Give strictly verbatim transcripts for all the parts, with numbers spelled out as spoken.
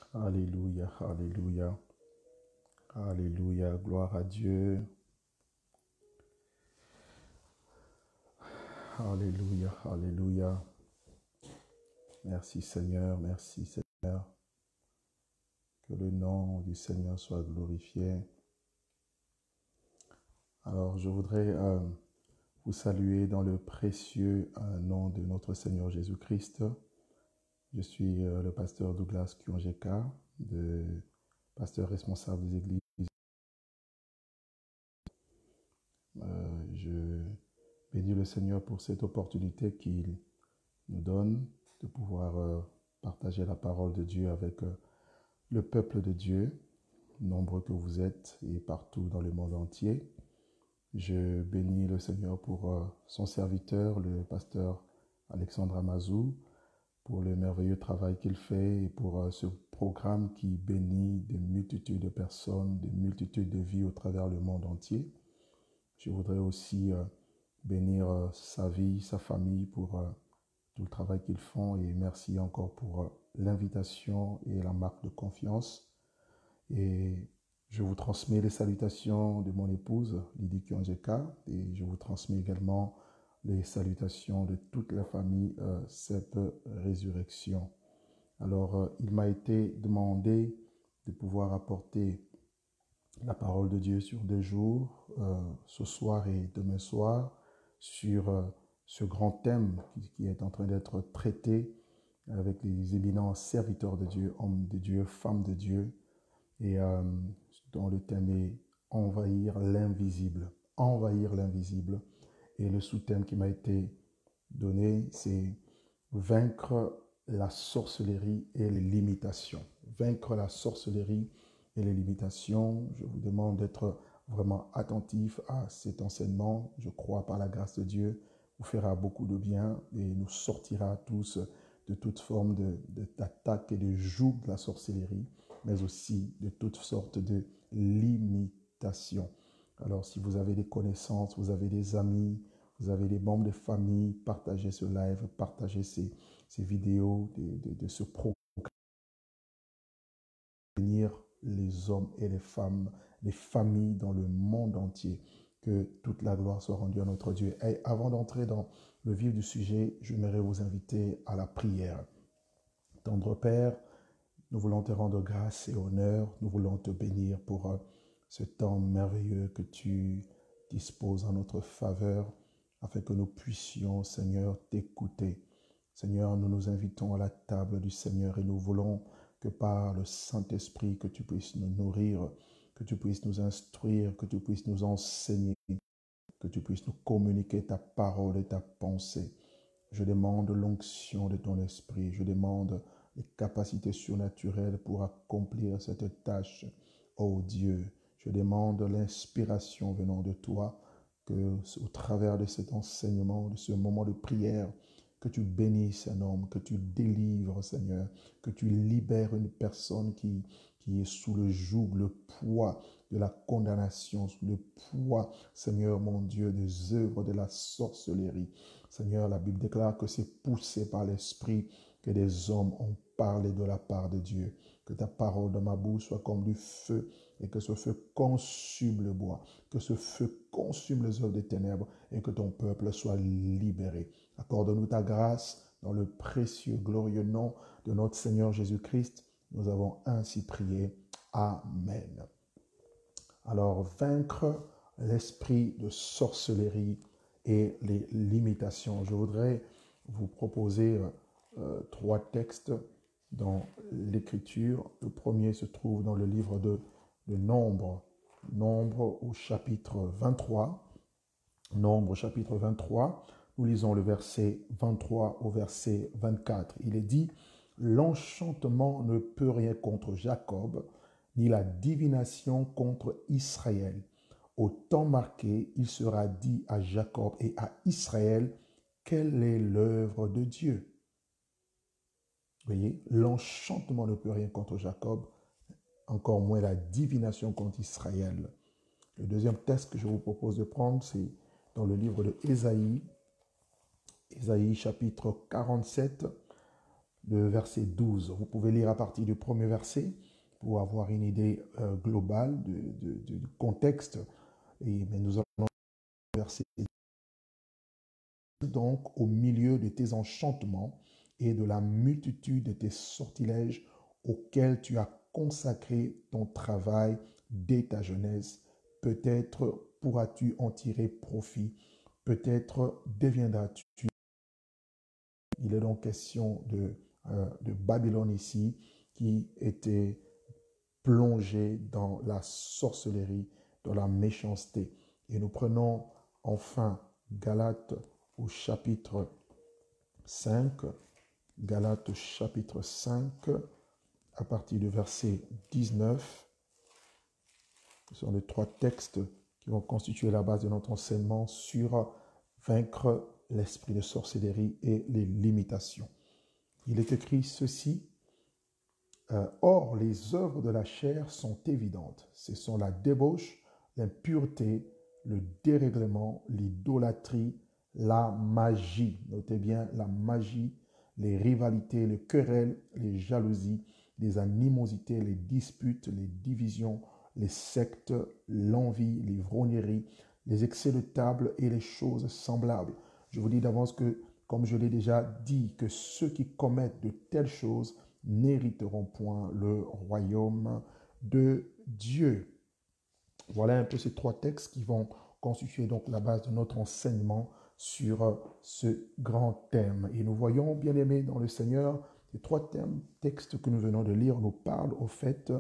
Alléluia, Alléluia, Alléluia, gloire à Dieu. Alléluia, Alléluia. Merci Seigneur, merci Seigneur. Que le nom du Seigneur soit glorifié. Alors je voudrais euh, vous saluer dans le précieux euh, nom de notre Seigneur Jésus-Christ. Je suis euh, le pasteur Douglas Kyonjeka, de pasteur responsable des églises. Euh, je bénis le Seigneur pour cette opportunité qu'il nous donne de pouvoir euh, partager la parole de Dieu avec euh, le peuple de Dieu, nombreux que vous êtes et partout dans le monde entier. Je bénis le Seigneur pour euh, son serviteur, le pasteur Alexandre Amazou, pour le merveilleux travail qu'il fait et pour euh, ce programme qui bénit des multitudes de personnes, des multitudes de vies au travers le monde entier. Je voudrais aussi euh, bénir euh, sa vie, sa famille pour euh, tout le travail qu'ils font et merci encore pour euh, l'invitation et la marque de confiance. Et je vous transmets les salutations de mon épouse, Lydie Kyonjeka, et je vous transmets également les salutations de toute la famille euh, cette résurrection. Alors, euh, il m'a été demandé de pouvoir apporter la parole de Dieu sur deux jours, euh, ce soir et demain soir, sur euh, ce grand thème qui, qui est en train d'être traité avec les éminents serviteurs de Dieu, hommes de Dieu, femmes de Dieu, et euh, dont le thème est envahir l'invisible. Envahir l'invisible. Et le sous-thème qui m'a été donné, c'est vaincre la sorcellerie et les limitations. Vaincre la sorcellerie et les limitations. Je vous demande d'être vraiment attentif à cet enseignement. Je crois par la grâce de Dieu, vous fera beaucoup de bien et nous sortira tous de toute forme de, de, d'attaque et de joug de la sorcellerie, mais aussi de toutes sortes de limitations. Alors, si vous avez des connaissances, vous avez des amis, vous avez des membres de famille, partagez ce live, partagez ces, ces vidéos de, de, de ce programme. Les hommes et les femmes, les familles dans le monde entier. Que toute la gloire soit rendue à notre Dieu. Et avant d'entrer dans le vif du sujet, j'aimerais vous inviter à la prière. Tendre Père, nous voulons te rendre grâce et honneur. Nous voulons te bénir pour ce temps merveilleux que tu disposes en notre faveur afin que nous puissions, Seigneur, t'écouter. Seigneur, nous nous invitons à la table du Seigneur et nous voulons que par le Saint-Esprit, que tu puisses nous nourrir, que tu puisses nous instruire, que tu puisses nous enseigner, que tu puisses nous communiquer ta parole et ta pensée. Je demande l'onction de ton esprit, je demande les capacités surnaturelles pour accomplir cette tâche. Oh Dieu, je demande l'inspiration venant de toi, que au travers de cet enseignement, de ce moment de prière, que tu bénisses un homme, que tu délivres, Seigneur, que tu libères une personne qui, qui est sous le joug, le poids de la condamnation, sous le poids, Seigneur mon Dieu, des œuvres de la sorcellerie. Seigneur, la Bible déclare que c'est poussé par l'Esprit que des hommes ont parlé de la part de Dieu. Que ta parole dans ma bouche soit comme du feu et que ce feu consume le bois, que ce feu consume les œuvres des ténèbres et que ton peuple soit libéré. Accorde-nous ta grâce dans le précieux, glorieux nom de notre Seigneur Jésus-Christ. Nous avons ainsi prié. Amen. Alors, vaincre l'esprit de sorcellerie et les limitations. Je voudrais vous proposer euh, trois textes dans l'Écriture. Le premier se trouve dans le livre de, de Nombre, Nombre au chapitre vingt-trois. Nombre au chapitre vingt-trois, nous lisons le verset vingt-trois au verset vingt-quatre. Il est dit, l'enchantement ne peut rien contre Jacob, ni la divination contre Israël. Au temps marqué, il sera dit à Jacob et à Israël, quelle est l'œuvre de Dieu? Vous voyez, l'enchantement ne peut rien contre Jacob, encore moins la divination contre Israël. Le deuxième texte que je vous propose de prendre, c'est dans le livre de Ésaïe, Ésaïe chapitre quarante-sept, le verset douze. Vous pouvez lire à partir du premier verset pour avoir une idée euh, globale du, du, du contexte. Et, mais nous allons au verset donc au milieu de tes enchantements et de la multitude de tes sortilèges auxquels tu as consacré ton travail dès ta jeunesse. Peut-être pourras-tu en tirer profit, peut-être deviendras-tu. Il est donc question de, euh, de Babylone ici qui était plongée dans la sorcellerie, dans la méchanceté. Et nous prenons enfin Galates au chapitre cinq, Galates chapitre cinq, à partir du verset dix-neuf. Ce sont les trois textes qui vont constituer la base de notre enseignement sur vaincre l'esprit de sorcellerie et les limitations. Il est écrit ceci, euh, « Or, les œuvres de la chair sont évidentes. Ce sont la débauche, l'impureté, le dérèglement, l'idolâtrie, la magie. » Notez bien la magie, les rivalités, les querelles, les jalousies, les animosités, les disputes, les divisions, les sectes, l'envie, l'ivrognerie, les excès de table et les choses semblables. Je vous dis d'avance que, comme je l'ai déjà dit, que ceux qui commettent de telles choses n'hériteront point le royaume de Dieu. Voilà un peu ces trois textes qui vont constituer donc la base de notre enseignement sur ce grand thème. Et nous voyons, bien aimés dans le Seigneur, les trois thèmes, textes que nous venons de lire nous parlent au fait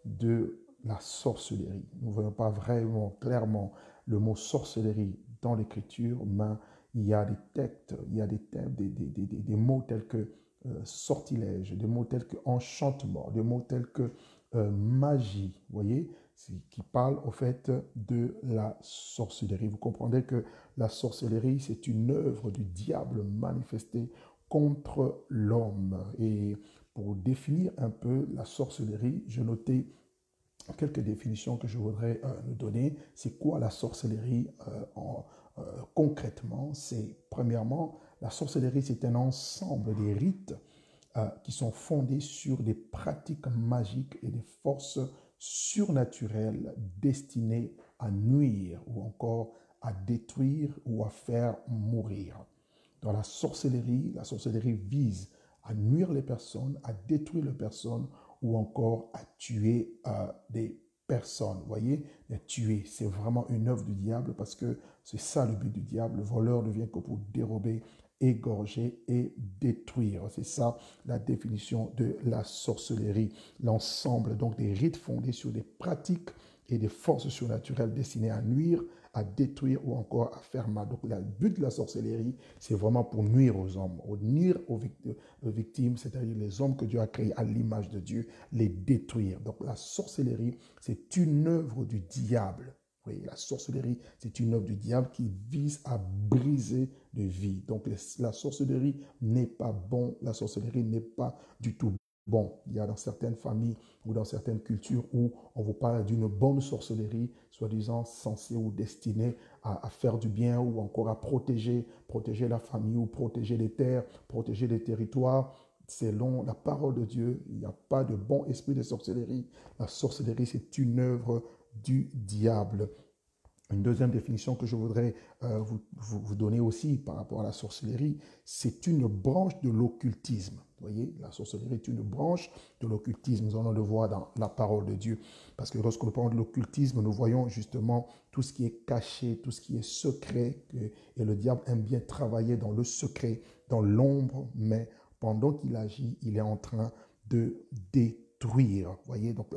de la sorcellerie. Nous ne voyons pas vraiment clairement le mot sorcellerie dans l'Écriture, mais il y a des textes, il y a des, thèmes, des, des, des, des mots tels que euh, sortilège, des mots tels que enchantement, des mots tels que euh, magie, vous voyez, qui parlent au fait de la sorcellerie. Vous comprenez que la sorcellerie, c'est une œuvre du diable manifestée contre l'homme. Et pour définir un peu la sorcellerie, je notais quelques définitions que je voudrais euh, nous donner. C'est quoi la sorcellerie euh, en, euh, concrètement? C'est premièrement, la sorcellerie, c'est un ensemble des rites euh, qui sont fondés sur des pratiques magiques et des forces surnaturelles destinées à nuire ou encore à détruire ou à faire mourir. Dans la sorcellerie, la sorcellerie vise à nuire les personnes, à détruire les personnes ou encore à tuer euh, des personnes. Vous voyez, les tuer, c'est vraiment une œuvre du diable parce que c'est ça le but du diable. Le voleur ne vient que pour dérober, égorger et détruire. C'est ça la définition de la sorcellerie. L'ensemble donc des rites fondés sur des pratiques et des forces surnaturelles destinées à nuire, à détruire ou encore à faire mal. Donc, le but de la sorcellerie, c'est vraiment pour nuire aux hommes, ou nuire aux victimes, c'est-à-dire les hommes que Dieu a créés à l'image de Dieu, les détruire. Donc, la sorcellerie, c'est une œuvre du diable. Oui, la sorcellerie, c'est une œuvre du diable qui vise à briser de vie. Donc, la sorcellerie n'est pas bon, la sorcellerie n'est pas du tout bon. Il y a dans certaines familles ou dans certaines cultures où on vous parle d'une bonne sorcellerie, soi-disant censée ou destinée à, à faire du bien ou encore à protéger, protéger la famille ou protéger les terres, protéger les territoires. Selon la parole de Dieu, il n'y a pas de bon esprit de sorcellerie. La sorcellerie, c'est une œuvre du diable. Une deuxième définition que je voudrais euh, vous, vous, vous donner aussi par rapport à la sorcellerie, c'est une branche de l'occultisme. Vous voyez, la sorcellerie est une branche de l'occultisme. Nous allons le voir dans la parole de Dieu. Parce que lorsque nous parlons de l'occultisme, nous voyons justement tout ce qui est caché, tout ce qui est secret. Que, et le diable aime bien travailler dans le secret, dans l'ombre, mais pendant qu'il agit, il est en train de détruire. Vous voyez, donc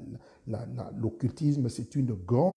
l'occultisme, c'est une grande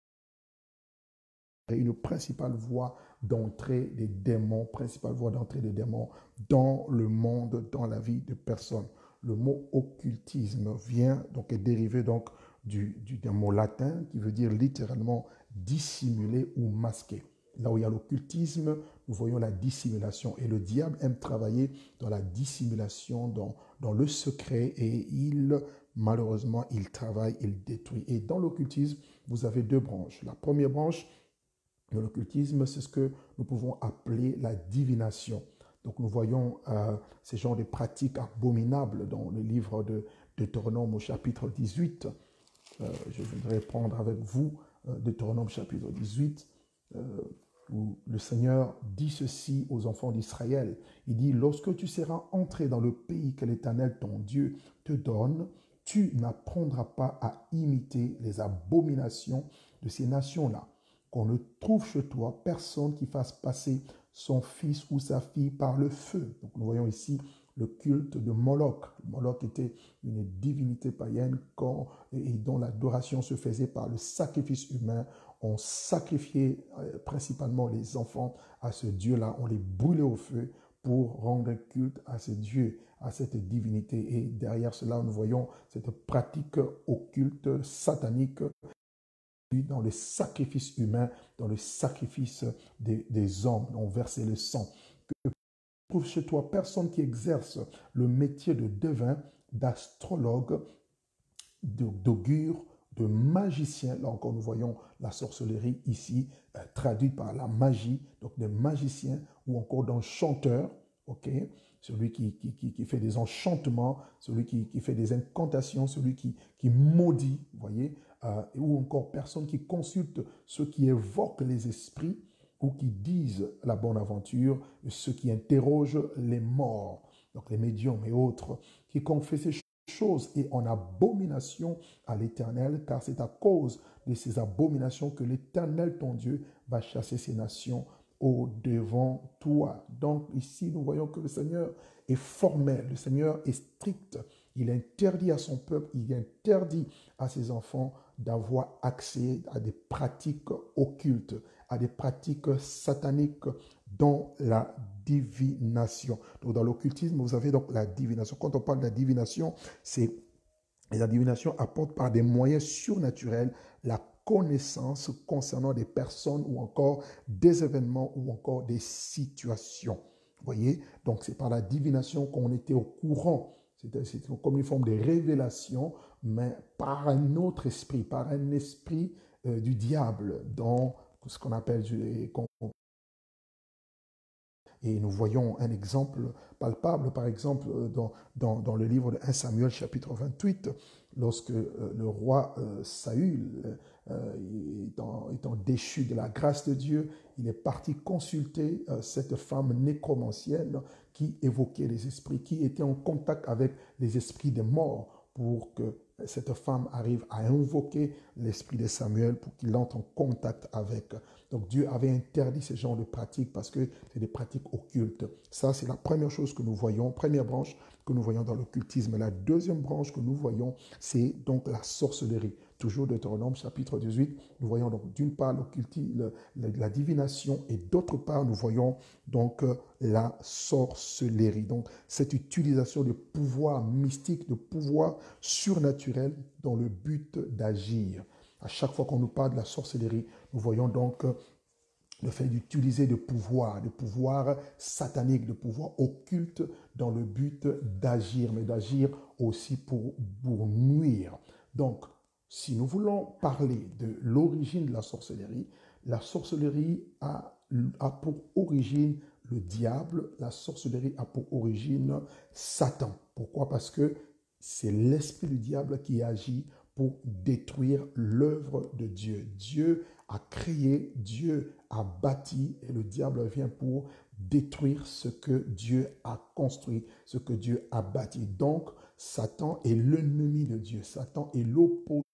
une principale voie d'entrée des démons, principale voie d'entrée des démons dans le monde, dans la vie de personnes. Le mot occultisme vient, donc est dérivé donc du, du, d'un mot latin qui veut dire littéralement dissimuler ou masquer. Là où il y a l'occultisme, nous voyons la dissimulation. Et le diable aime travailler dans la dissimulation, dans, dans le secret, et il, malheureusement, il travaille, il détruit. Et dans l'occultisme, vous avez deux branches. La première branche, de l'occultisme, c'est ce que nous pouvons appeler la divination. Donc nous voyons euh, ces genres de pratiques abominables dans le livre de Deutéronome au chapitre dix-huit. Euh, je voudrais prendre avec vous euh, Deutéronome chapitre dix-huit, euh, où le Seigneur dit ceci aux enfants d'Israël. Il dit, lorsque tu seras entré dans le pays que l'Éternel, ton Dieu, te donne, tu n'apprendras pas à imiter les abominations de ces nations-là. Qu'on ne trouve chez toi personne qui fasse passer son fils ou sa fille par le feu. Donc nous voyons ici le culte de Moloch. Moloch était une divinité païenne quand, et dont l'adoration se faisait par le sacrifice humain. On sacrifiait euh, principalement les enfants à ce Dieu-là. On les brûlait au feu pour rendre culte à ce Dieu, à cette divinité. Et derrière cela, nous voyons cette pratique occulte, satanique, dans le sacrifice humain, dans le sacrifice des, des hommes, on versait le sang. Que trouve chez toi personne qui exerce le métier de devin, d'astrologue, d'augure, de magicien. Là encore, nous voyons la sorcellerie ici, euh, traduite par la magie, donc des magiciens ou encore d'enchanteurs, ok? Celui qui, qui, qui, qui fait des enchantements, celui qui, qui fait des incantations, celui qui, qui maudit, vous voyez, euh, ou encore personne qui consulte ceux qui évoquent les esprits ou qui disent la bonne aventure, ceux qui interrogent les morts, donc les médiums et autres, quiconque fait ces choses est en abomination à l'Éternel, car c'est à cause de ces abominations que l'Éternel, ton Dieu, va chasser ces nations au devant toi. Donc ici, nous voyons que le Seigneur est formel, le Seigneur est strict. Il interdit à son peuple, il interdit à ses enfants d'avoir accès à des pratiques occultes, à des pratiques sataniques dans la divination. Donc dans l'occultisme, vous avez donc la divination. Quand on parle de la divination, c'est la divination apporte par des moyens surnaturels la connaissance concernant des personnes ou encore des événements ou encore des situations. Vous voyez? Donc c'est par la divination qu'on était au courant. C'était comme une forme de révélation, mais par un autre esprit, par un esprit euh, du diable, dans ce qu'on appelle, et nous voyons un exemple palpable, par exemple, dans, dans, dans le livre de premier Samuel, chapitre vingt-huit, lorsque euh, le roi euh, Saül, euh, étant, étant déchu de la grâce de Dieu, il est parti consulter euh, cette femme nécromancienne qui évoquait les esprits, qui était en contact avec les esprits des morts, pour que cette femme arrive à invoquer l'esprit de Samuel pour qu'il entre en contact avec. Donc Dieu avait interdit ce genre de pratiques parce que c'est des pratiques occultes. Ça, c'est la première chose que nous voyons, première branche que nous voyons dans l'occultisme. La deuxième branche que nous voyons, c'est donc la sorcellerie. Toujours Deutéronome chapitre dix-huit, nous voyons donc d'une part l'occultisme, la divination, et d'autre part nous voyons donc la sorcellerie. Donc cette utilisation de pouvoirs mystiques, de pouvoirs surnaturels dans le but d'agir. À chaque fois qu'on nous parle de la sorcellerie, nous voyons donc le fait d'utiliser de pouvoirs, de pouvoirs sataniques, de pouvoirs occultes dans le but d'agir, mais d'agir aussi pour, pour nuire. Donc, si nous voulons parler de l'origine de la sorcellerie, la sorcellerie a, a pour origine le diable, la sorcellerie a pour origine Satan. Pourquoi? Parce que c'est l'esprit du diable qui agit pour détruire l'œuvre de Dieu. Dieu a créé, Dieu a bâti, et le diable vient pour détruire ce que Dieu a construit, ce que Dieu a bâti. Donc, Satan est l'ennemi de Dieu. Satan est l'opposé.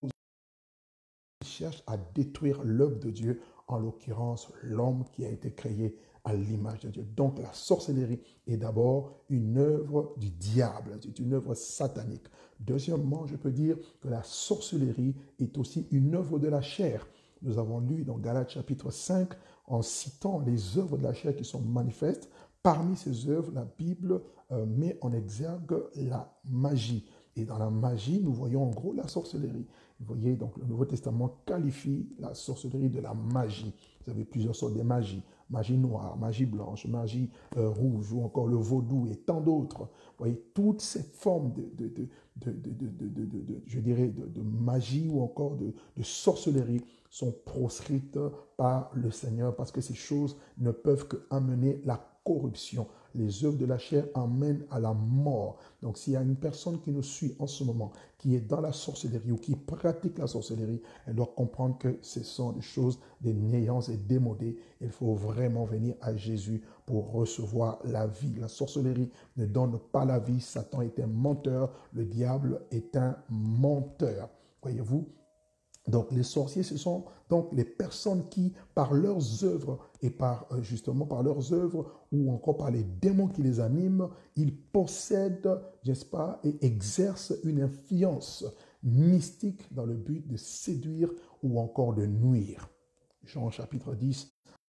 Il cherche à détruire l'œuvre de Dieu, en l'occurrence l'homme qui a été créé à l'image de Dieu. Donc la sorcellerie est d'abord une œuvre du diable, c'est une œuvre satanique. Deuxièmement, je peux dire que la sorcellerie est aussi une œuvre de la chair. Nous avons lu dans Galates chapitre cinq, en citant les œuvres de la chair qui sont manifestes. Parmi ces œuvres, la Bible euh, met en exergue la magie. Et dans la magie, nous voyons en gros la sorcellerie. Vous voyez, donc le Nouveau Testament qualifie la sorcellerie de la magie. Vous avez plusieurs sortes de magie. Magie noire, magie blanche, magie euh, rouge, ou encore le vaudou et tant d'autres. Vous voyez, toutes ces formes de, de, de, de, de, de, de, de, de, de je dirais, de, de magie ou encore de, de sorcellerie sont proscrites par le Seigneur, parce que ces choses ne peuvent qu'amener la corruption, les œuvres de la chair amènent à la mort. Donc s'il y a une personne qui nous suit en ce moment, qui est dans la sorcellerie ou qui pratique la sorcellerie, elle doit comprendre que ce sont des choses, des néants et démodées. Il faut vraiment venir à Jésus pour recevoir la vie. La sorcellerie ne donne pas la vie. Satan est un menteur. Le diable est un menteur. Voyez-vous? Donc les sorciers, ce sont donc les personnes qui, par leurs œuvres et par euh, justement par leurs œuvres ou encore par les démons qui les animent, ils possèdent, n'est-ce pas, et exercent une influence mystique dans le but de séduire ou encore de nuire. Jean chapitre dix,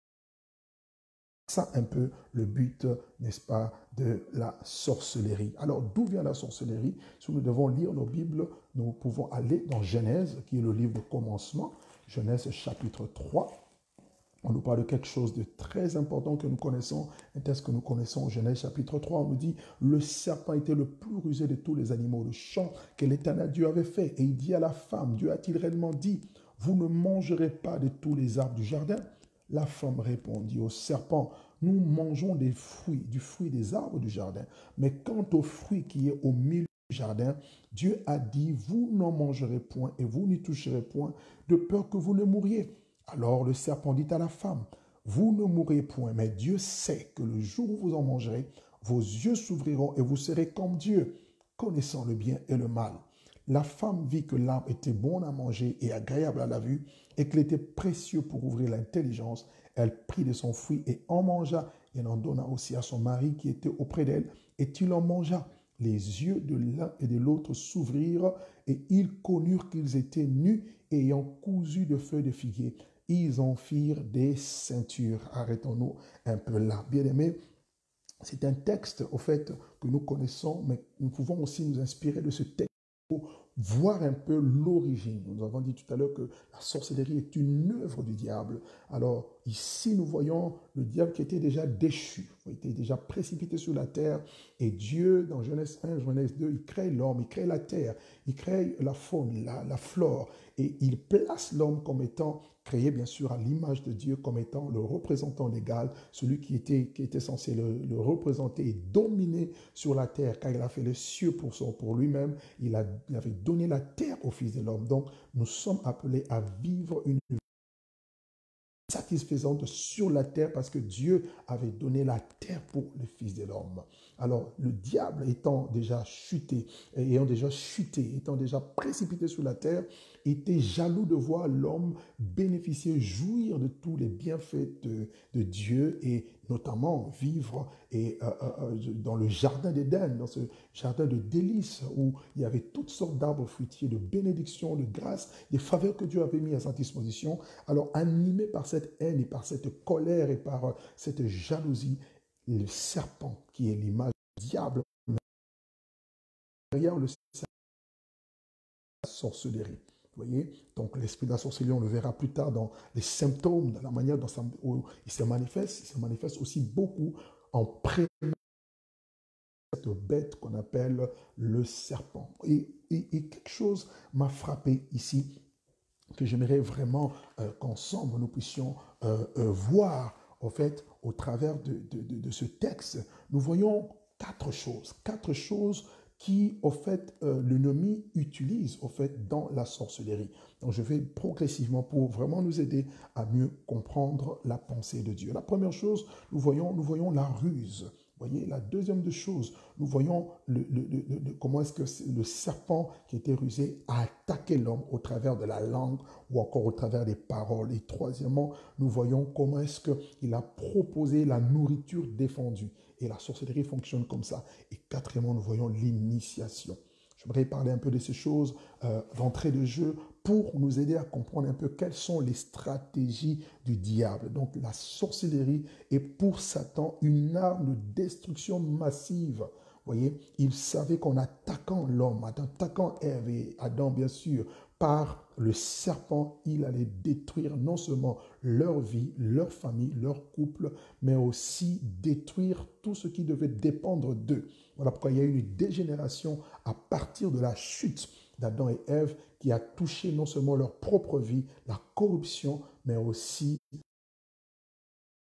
ça un peu le but, n'est-ce pas, de la sorcellerie. Alors, d'où vient la sorcellerie? Si nous devons lire nos Bibles, nous pouvons aller dans Genèse, qui est le livre de commencement, Genèse chapitre trois. On nous parle de quelque chose de très important que nous connaissons, un texte que nous connaissons, Genèse chapitre trois, on nous dit, le serpent était le plus rusé de tous les animaux de champ que l'Éternel Dieu avait fait. Et il dit à la femme, Dieu a-t-il réellement dit, vous ne mangerez pas de tous les arbres du jardin? La femme répondit au serpent, nous mangeons des fruits, du fruit des arbres du jardin. Mais quant au fruit qui est au milieu du jardin, Dieu a dit, vous n'en mangerez point et vous n'y toucherez point, de peur que vous ne mouriez. Alors le serpent dit à la femme, vous ne mourrez point, mais Dieu sait que le jour où vous en mangerez, vos yeux s'ouvriront et vous serez comme Dieu, connaissant le bien et le mal. La femme vit que l'arbre était bon à manger et agréable à la vue, et qu'il était précieux pour ouvrir l'intelligence. Elle prit de son fruit et en mangea, et elle en donna aussi à son mari qui était auprès d'elle, et il en mangea. Les yeux de l'un et de l'autre s'ouvrirent, et ils connurent qu'ils étaient nus, ayant cousu de feuilles de figuier. Ils en firent des ceintures. Arrêtons-nous un peu là. Bien-aimés, c'est un texte, au fait, que nous connaissons, mais nous pouvons aussi nous inspirer de ce texte pour voir un peu l'origine. Nous avons dit tout à l'heure que la sorcellerie est une œuvre du diable. Alors ici, nous voyons le diable qui était déjà déchu, qui était déjà précipité sur la terre. Et Dieu, dans Genèse un, Genèse deux, il crée l'homme, il crée la terre, il crée la faune, la, la flore. Et il place l'homme comme étant créé, bien sûr, à l'image de Dieu, comme étant le représentant légal, celui qui était, qui était censé le, le représenter et dominer sur la terre, car il a fait les cieux pour, son, pour lui-même. Il, a, il avait donné la terre au Fils de l'homme. Donc, nous sommes appelés à vivre une vie satisfaisante sur la terre parce que Dieu avait donné la terre pour le Fils de l'homme. Alors, le diable étant déjà chuté, ayant déjà chuté, étant déjà précipité sur la terre, était jaloux de voir l'homme bénéficier, jouir de tous les bienfaits de, de Dieu et notamment vivre et, euh, euh, dans le jardin d'Éden, dans ce jardin de délices où il y avait toutes sortes d'arbres fruitiers, de bénédictions, de grâces, des faveurs que Dieu avait mis à sa disposition. Alors, animé par cette haine et par cette colère et par euh, cette jalousie, le serpent qui est l'image du diable, derrière le serpent, la sorcellerie. Vous voyez, donc l'esprit de la sorcellerie, on le verra plus tard dans les symptômes, dans la manière dont ça, où il se manifeste. Il se manifeste aussi beaucoup en pré cette bête qu'on appelle le serpent. Et, et, et quelque chose m'a frappé ici, que j'aimerais vraiment euh, qu'ensemble nous puissions euh, euh, voir, en fait, au travers de, de, de, de ce texte. Nous voyons quatre choses, quatre choses qui, au fait, euh, l'ennemi utilise, au fait, dans la sorcellerie. Donc, je vais progressivement pour vraiment nous aider à mieux comprendre la pensée de Dieu. La première chose, nous voyons, nous voyons la ruse. Vous voyez, la deuxième de choses, nous voyons le, le, le, le, comment est-ce que le serpent qui était rusé a attaqué l'homme au travers de la langue ou encore au travers des paroles. Et troisièmement, nous voyons comment est-ce qu'il a proposé la nourriture défendue. Et la sorcellerie fonctionne comme ça. Et quatrièmement, nous voyons l'initiation. J'aimerais parler un peu de ces choses euh, d'entrée de jeu pour nous aider à comprendre un peu quelles sont les stratégies du diable. Donc la sorcellerie est pour Satan une arme de destruction massive. Vous voyez, il savait qu'en attaquant l'homme, en attaquant Ève et Adam bien sûr, par le serpent, il allait détruire non seulement leur vie, leur famille, leur couple, mais aussi détruire tout ce qui devait dépendre d'eux. Voilà pourquoi il y a eu une dégénération à partir de la chute d'Adam et Ève qui a touché non seulement leur propre vie, la corruption, mais aussi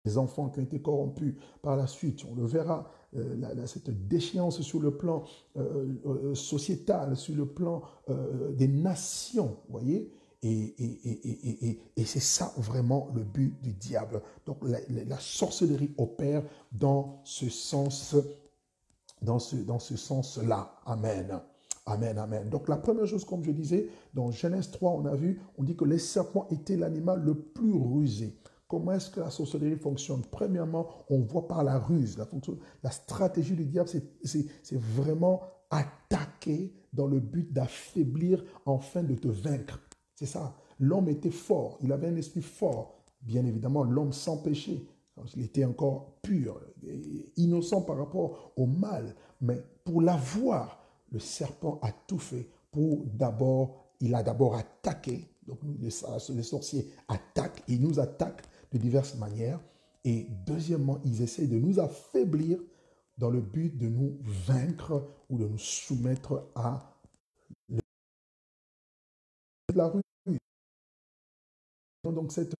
enfants qui ont été corrompus par la suite. On le verra, euh, la, la, cette déchéance sur le plan euh, euh, sociétal, sur le plan euh, des nations, vous voyez. Et, et, et, et, et, et c'est ça vraiment le but du diable. Donc la, la sorcellerie opère dans ce sens, dans ce, dans ce sens-là. Amen. Amen, amen. Donc la première chose, comme je disais, dans Genèse trois, on a vu, on dit que les serpents étaient l'animal le plus rusé. Comment est-ce que la sorcellerie fonctionne? Premièrement, on voit par la ruse. La, fonction, la stratégie du diable, c'est vraiment attaquer dans le but d'affaiblir, afin de te vaincre. C'est ça. L'homme était fort. Il avait un esprit fort. Bien évidemment, l'homme sans péché. Il était encore pur, innocent par rapport au mal. Mais pour l'avoir, le serpent a tout fait pour d'abord, il a d'abord attaqué. Donc les, les sorciers attaquent, ils nous attaquent de diverses manières. Et deuxièmement, ils essaient de nous affaiblir dans le but de nous vaincre ou de nous soumettre à la rue. Donc cette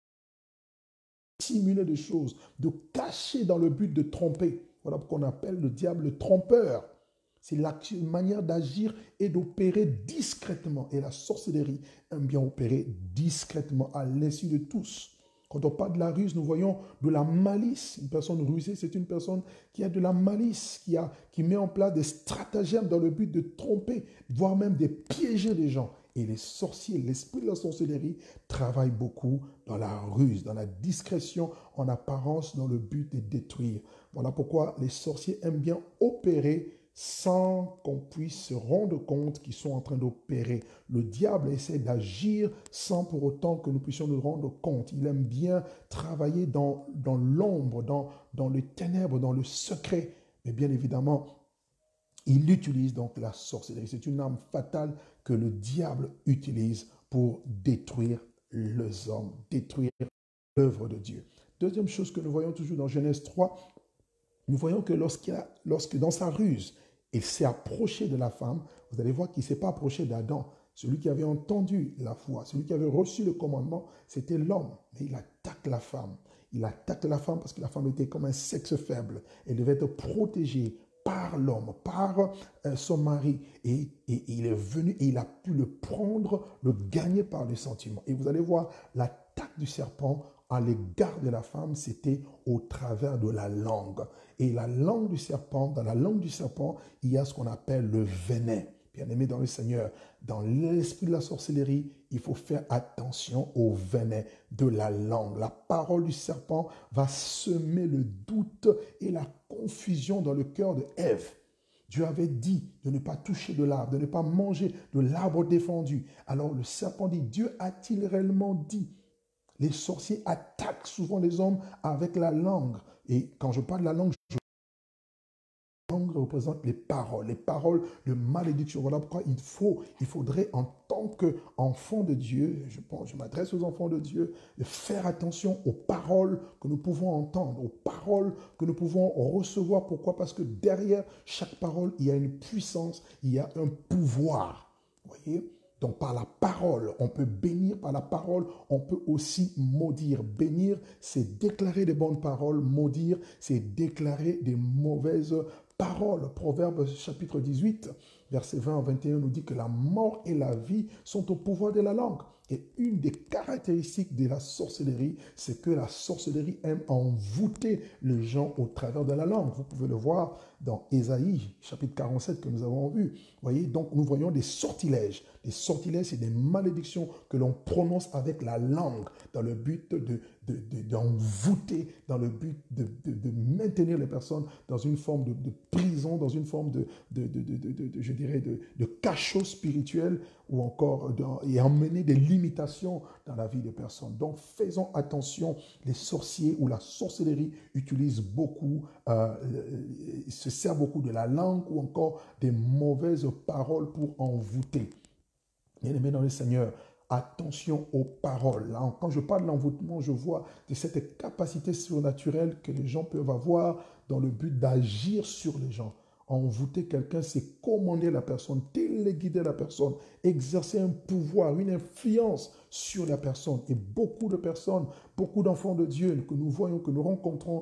simuler des choses, de cacher dans le but de tromper. Voilà pourquoi on appelle le diable le trompeur. C'est la manière d'agir et d'opérer discrètement. Et la sorcellerie aime bien opérer discrètement à l'insu de tous. Quand on parle de la ruse, nous voyons de la malice. Une personne rusée, c'est une personne qui a de la malice, qui, a, qui met en place des stratagèmes dans le but de tromper, voire même de piéger les gens. Et les sorciers, l'esprit de la sorcellerie, travaille beaucoup dans la ruse, dans la discrétion, en apparence, dans le but de détruire. Voilà pourquoi les sorciers aiment bien opérer sans qu'on puisse se rendre compte qu'ils sont en train d'opérer. Le diable essaie d'agir sans pour autant que nous puissions nous rendre compte. Il aime bien travailler dans, dans l'ombre, dans, dans les ténèbres, dans le secret. Mais bien évidemment, il utilise donc la sorcellerie. C'est une arme fatale que le diable utilise pour détruire les hommes, détruire l'œuvre de Dieu. Deuxième chose que nous voyons toujours dans Genèse trois, nous voyons que lorsqu'il a, lorsque dans sa ruse, il s'est approché de la femme, vous allez voir qu'il ne s'est pas approché d'Adam. Celui qui avait entendu la foi, celui qui avait reçu le commandement, c'était l'homme. Mais il attaque la femme. Il attaque la femme parce que la femme était comme un sexe faible. Elle devait être protégée par l'homme, par euh, son mari. Et, et, et il est venu et il a pu le prendre, le gagner par les sentiments. Et vous allez voir, l'attaque du serpent à l'égard de la femme, c'était au travers de la langue. Et la langue du serpent, dans la langue du serpent, il y a ce qu'on appelle le venin. Bien-aimé dans le Seigneur, dans l'esprit de la sorcellerie, il faut faire attention au venin de la langue. La parole du serpent va semer le doute et la confusion dans le cœur de Ève. Dieu avait dit de ne pas toucher de l'arbre, de ne pas manger de l'arbre défendu. Alors le serpent dit, Dieu a-t-il réellement dit? Les sorciers attaquent souvent les hommes avec la langue. Et quand je parle de la langue, je... la langue représente les paroles, les paroles de malédiction. Voilà pourquoi il faut, il faudrait en tant qu'enfant de Dieu, je pense, je m'adresse aux enfants de Dieu, de faire attention aux paroles que nous pouvons entendre, aux paroles que nous pouvons recevoir. Pourquoi? Parce que derrière chaque parole, il y a une puissance, il y a un pouvoir. Vous voyez? Donc par la parole, on peut bénir, par la parole, on peut aussi maudire. Bénir, c'est déclarer des bonnes paroles. Maudire, c'est déclarer des mauvaises paroles. Proverbe chapitre dix-huit, verset vingt à vingt et un nous dit que la mort et la vie sont au pouvoir de la langue. Et une des caractéristiques de la sorcellerie, c'est que la sorcellerie aime envoûter les gens au travers de la langue. Vous pouvez le voir dans Ésaïe, chapitre quarante-sept, que nous avons vu. Vous voyez, donc nous voyons des sortilèges. Les sortilèges, c'est des malédictions que l'on prononce avec la langue, dans le but de, de, de, d'envoûter, dans le but de, de, de maintenir les personnes dans une forme de, de prison, dans une forme de, de, de, de, de, de je dirais, de, de cachot spirituel, ou encore de, et emmener des limitations dans la vie des personnes. Donc faisons attention, les sorciers ou la sorcellerie utilisent beaucoup, euh, se sert beaucoup de la langue ou encore des mauvaises paroles pour envoûter. Bien-aimés dans le Seigneur, attention aux paroles. Là, quand je parle de l'envoûtement, je vois de cette capacité surnaturelle que les gens peuvent avoir dans le but d'agir sur les gens. Envoûter quelqu'un, c'est commander la personne, téléguider la personne, exercer un pouvoir, une influence sur la personne. Et beaucoup de personnes, beaucoup d'enfants de Dieu que nous voyons, que nous rencontrons,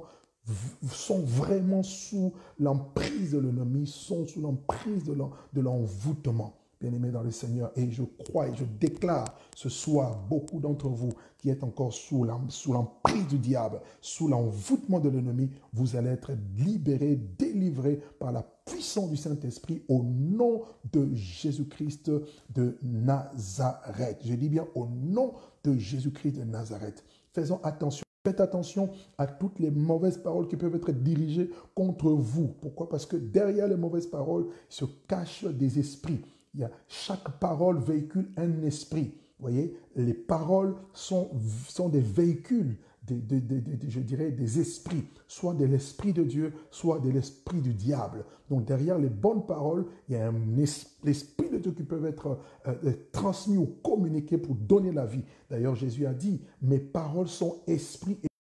sont vraiment sous l'emprise de l'ennemi, sont sous l'emprise de l'envoûtement. Bien-aimés dans le Seigneur, et je crois et je déclare ce soir, beaucoup d'entre vous qui êtes encore sous l'emprise du diable, sous l'envoûtement de l'ennemi, vous allez être libérés, délivrés par la puissance du Saint-Esprit au nom de Jésus-Christ de Nazareth. Je dis bien au nom de Jésus-Christ de Nazareth. Faisons attention. Faites attention à toutes les mauvaises paroles qui peuvent être dirigées contre vous. Pourquoi? Parce que derrière les mauvaises paroles se cachent des esprits. Il y a, chaque parole véhicule un esprit. Vous voyez, les paroles sont, sont des véhicules, de, de, de, de, je dirais, des esprits, soit de l'esprit de Dieu, soit de l'esprit du diable. Donc derrière les bonnes paroles, il y a un esprit de Dieu qui peut être euh, transmis ou communiqué pour donner la vie. D'ailleurs, Jésus a dit, mes paroles sont esprit et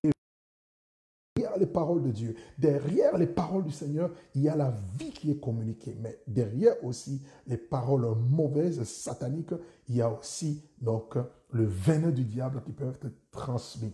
derrière les paroles de Dieu, derrière les paroles du Seigneur, il y a la vie qui est communiquée. Mais derrière aussi les paroles mauvaises, sataniques, il y a aussi donc le venin du diable qui peut être transmis.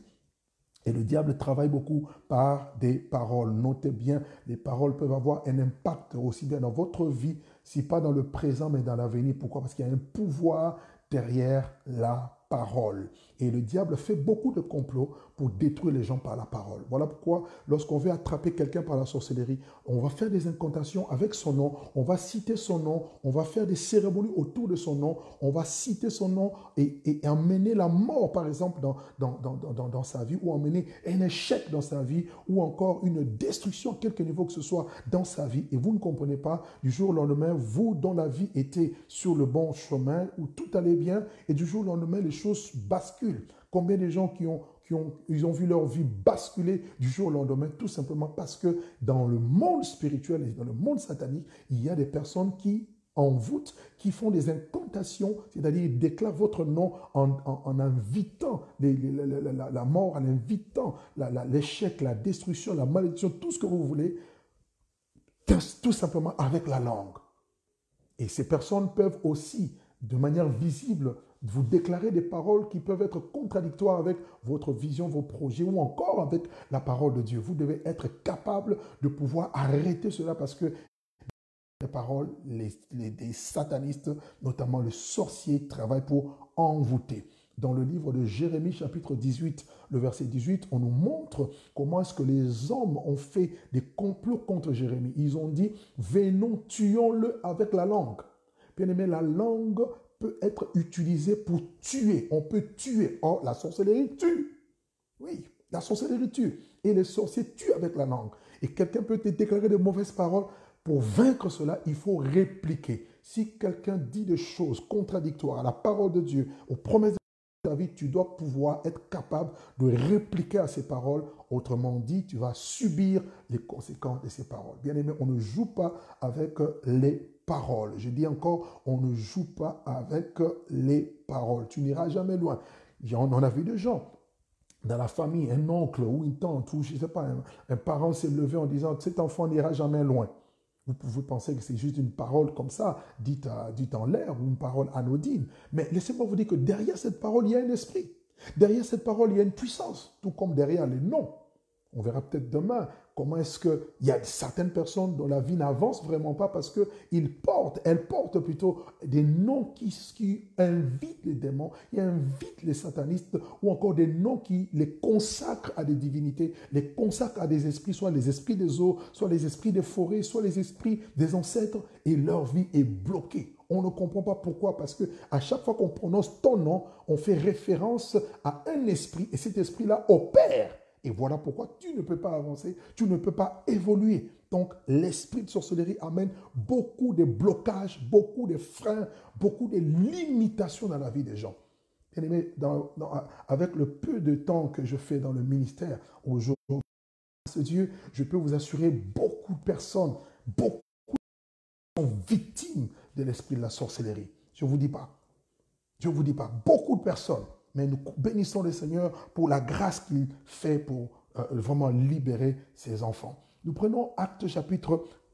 Et le diable travaille beaucoup par des paroles. Notez bien, les paroles peuvent avoir un impact aussi bien dans votre vie, si pas dans le présent, mais dans l'avenir. Pourquoi? Parce qu'il y a un pouvoir derrière la parole. Et le diable fait beaucoup de complots pour détruire les gens par la parole. Voilà pourquoi, lorsqu'on veut attraper quelqu'un par la sorcellerie, on va faire des incantations avec son nom, on va citer son nom, on va faire des cérémonies autour de son nom, on va citer son nom et, et emmener la mort, par exemple, dans, dans, dans, dans, dans sa vie, ou emmener un échec dans sa vie, ou encore une destruction, quelque niveau que ce soit, dans sa vie. Et vous ne comprenez pas, du jour au lendemain, vous, dont la vie était sur le bon chemin, où tout allait bien, et du jour au lendemain, les choses basculent. Combien de gens qui ont, qui ont, ils ont vu leur vie basculer du jour au lendemain, tout simplement parce que dans le monde spirituel et dans le monde satanique, il y a des personnes qui envoûtent, qui font des incantations, c'est-à-dire ils déclarent votre nom en, en, en invitant les, les, la, la, la mort, en invitant l'échec, la, la destruction, la malédiction, tout ce que vous voulez, tout simplement avec la langue. Et ces personnes peuvent aussi, de manière visible, vous déclarer des paroles qui peuvent être contradictoires avec votre vision, vos projets ou encore avec la parole de Dieu. Vous devez être capable de pouvoir arrêter cela parce que les paroles, les, les, les satanistes, notamment le sorcier, travaillent pour envoûter. Dans le livre de Jérémie, chapitre dix-huit, le verset dix-huit, on nous montre comment est-ce que les hommes ont fait des complots contre Jérémie. Ils ont dit, venons, tuons-le avec la langue. Bien aimé, la langue peut être utilisée pour tuer. On peut tuer. Or, la sorcellerie tue. Oui, la sorcellerie tue. Et les sorciers tuent avec la langue. Et quelqu'un peut te déclarer de mauvaises paroles. Pour vaincre cela, il faut répliquer. Si quelqu'un dit des choses contradictoires à la parole de Dieu, aux promesses de ta vie, tu dois pouvoir être capable de répliquer à ces paroles. Autrement dit, tu vas subir les conséquences de ces paroles. Bien aimé, on ne joue pas avec les paroles. Je dis encore, on ne joue pas avec les paroles. Tu n'iras jamais loin. On en a vu des gens dans la famille, un oncle ou une tante, ou je ne sais pas, un, un parent s'est levé en disant « cet enfant n'ira jamais loin ». Vous pouvez penser que c'est juste une parole comme ça, dite, à, dite en l'air, ou une parole anodine. Mais laissez-moi vous dire que derrière cette parole, il y a un esprit. Derrière cette parole, il y a une puissance, tout comme derrière les noms. On verra peut-être demain comment est-ce qu'il y a certaines personnes dont la vie n'avance vraiment pas parce qu'ils portent, elles portent plutôt des noms qui, qui invitent les démons, qui invitent les satanistes, ou encore des noms qui les consacrent à des divinités, les consacrent à des esprits, soit les esprits des eaux, soit les esprits des forêts, soit les esprits des ancêtres, et leur vie est bloquée. On ne comprend pas pourquoi, parce qu'à chaque fois qu'on prononce ton nom, on fait référence à un esprit, et cet esprit-là opère. Et voilà pourquoi tu ne peux pas avancer, tu ne peux pas évoluer. Donc, l'esprit de sorcellerie amène beaucoup de blocages, beaucoup de freins, beaucoup de limitations dans la vie des gens. Bien aimé, dans, dans, avec le peu de temps que je fais dans le ministère aujourd'hui, grâce à Dieu, je peux vous assurer, beaucoup de personnes, beaucoup sont victimes de l'esprit de la sorcellerie. Je ne vous dis pas. Je ne vous dis pas. Beaucoup de personnes. Mais nous bénissons le Seigneur pour la grâce qu'il fait pour euh, vraiment libérer ses enfants. Nous prenons Actes chapitre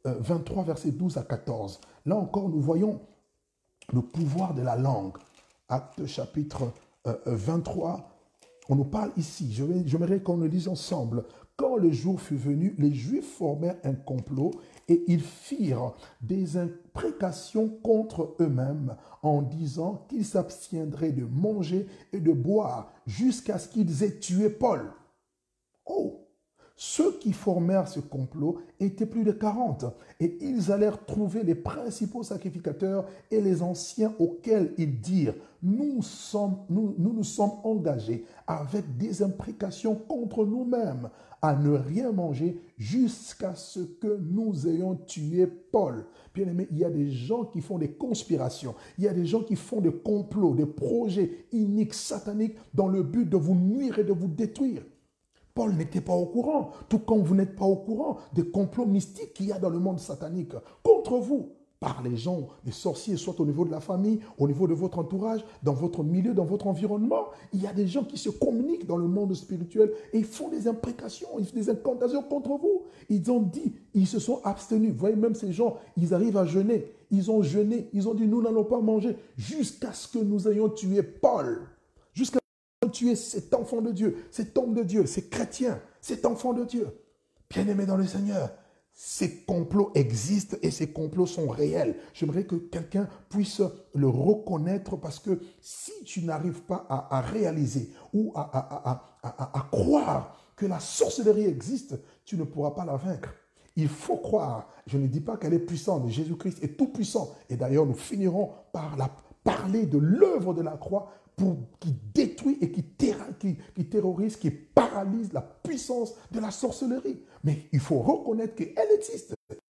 vingt-trois, versets douze à quatorze. Là encore, nous voyons le pouvoir de la langue. Acte chapitre vingt-trois, on nous parle ici, je vais- j'aimerais qu'on le lise ensemble. Quand le jour fut venu, les Juifs formèrent un complot et ils firent des imprécations contre eux-mêmes en disant qu'ils s'abstiendraient de manger et de boire jusqu'à ce qu'ils aient tué Paul. Oh! Ceux qui formèrent ce complot étaient plus de quarante et ils allèrent trouver les principaux sacrificateurs et les anciens auxquels ils dirent nous, sommes, nous, nous nous sommes engagés avec des imprécations contre nous-mêmes à ne rien manger jusqu'à ce que nous ayons tué Paul. Bien aimé, il y a des gens qui font des conspirations, il y a des gens qui font des complots, des projets iniques, sataniques dans le but de vous nuire et de vous détruire. Paul n'était pas au courant, tout comme vous n'êtes pas au courant des complots mystiques qu'il y a dans le monde satanique contre vous, par les gens, les sorciers, soit au niveau de la famille, au niveau de votre entourage, dans votre milieu, dans votre environnement. Il y a des gens qui se communiquent dans le monde spirituel et ils font des imprécations, ils font des incantations contre vous. Ils ont dit, ils se sont abstenus. Vous voyez, même ces gens, ils arrivent à jeûner. Ils ont jeûné, ils ont dit, nous n'allons pas manger jusqu'à ce que nous ayons tué Paul. Jusqu'à tuer cet enfant de Dieu, cet homme de Dieu, ces chrétiens, cet enfant de Dieu. Bien-aimé dans le Seigneur, ces complots existent et ces complots sont réels. J'aimerais que quelqu'un puisse le reconnaître parce que si tu n'arrives pas à, à réaliser ou à, à, à, à, à croire que la sorcellerie existe, tu ne pourras pas la vaincre. Il faut croire, je ne dis pas qu'elle est puissante, Jésus-Christ est tout puissant. Et d'ailleurs, nous finirons par la, parler de l'œuvre de la croix pour, qui détruit et qui, terra, qui, qui terrorise, qui paralyse la puissance de la sorcellerie. Mais il faut reconnaître qu'elle existe.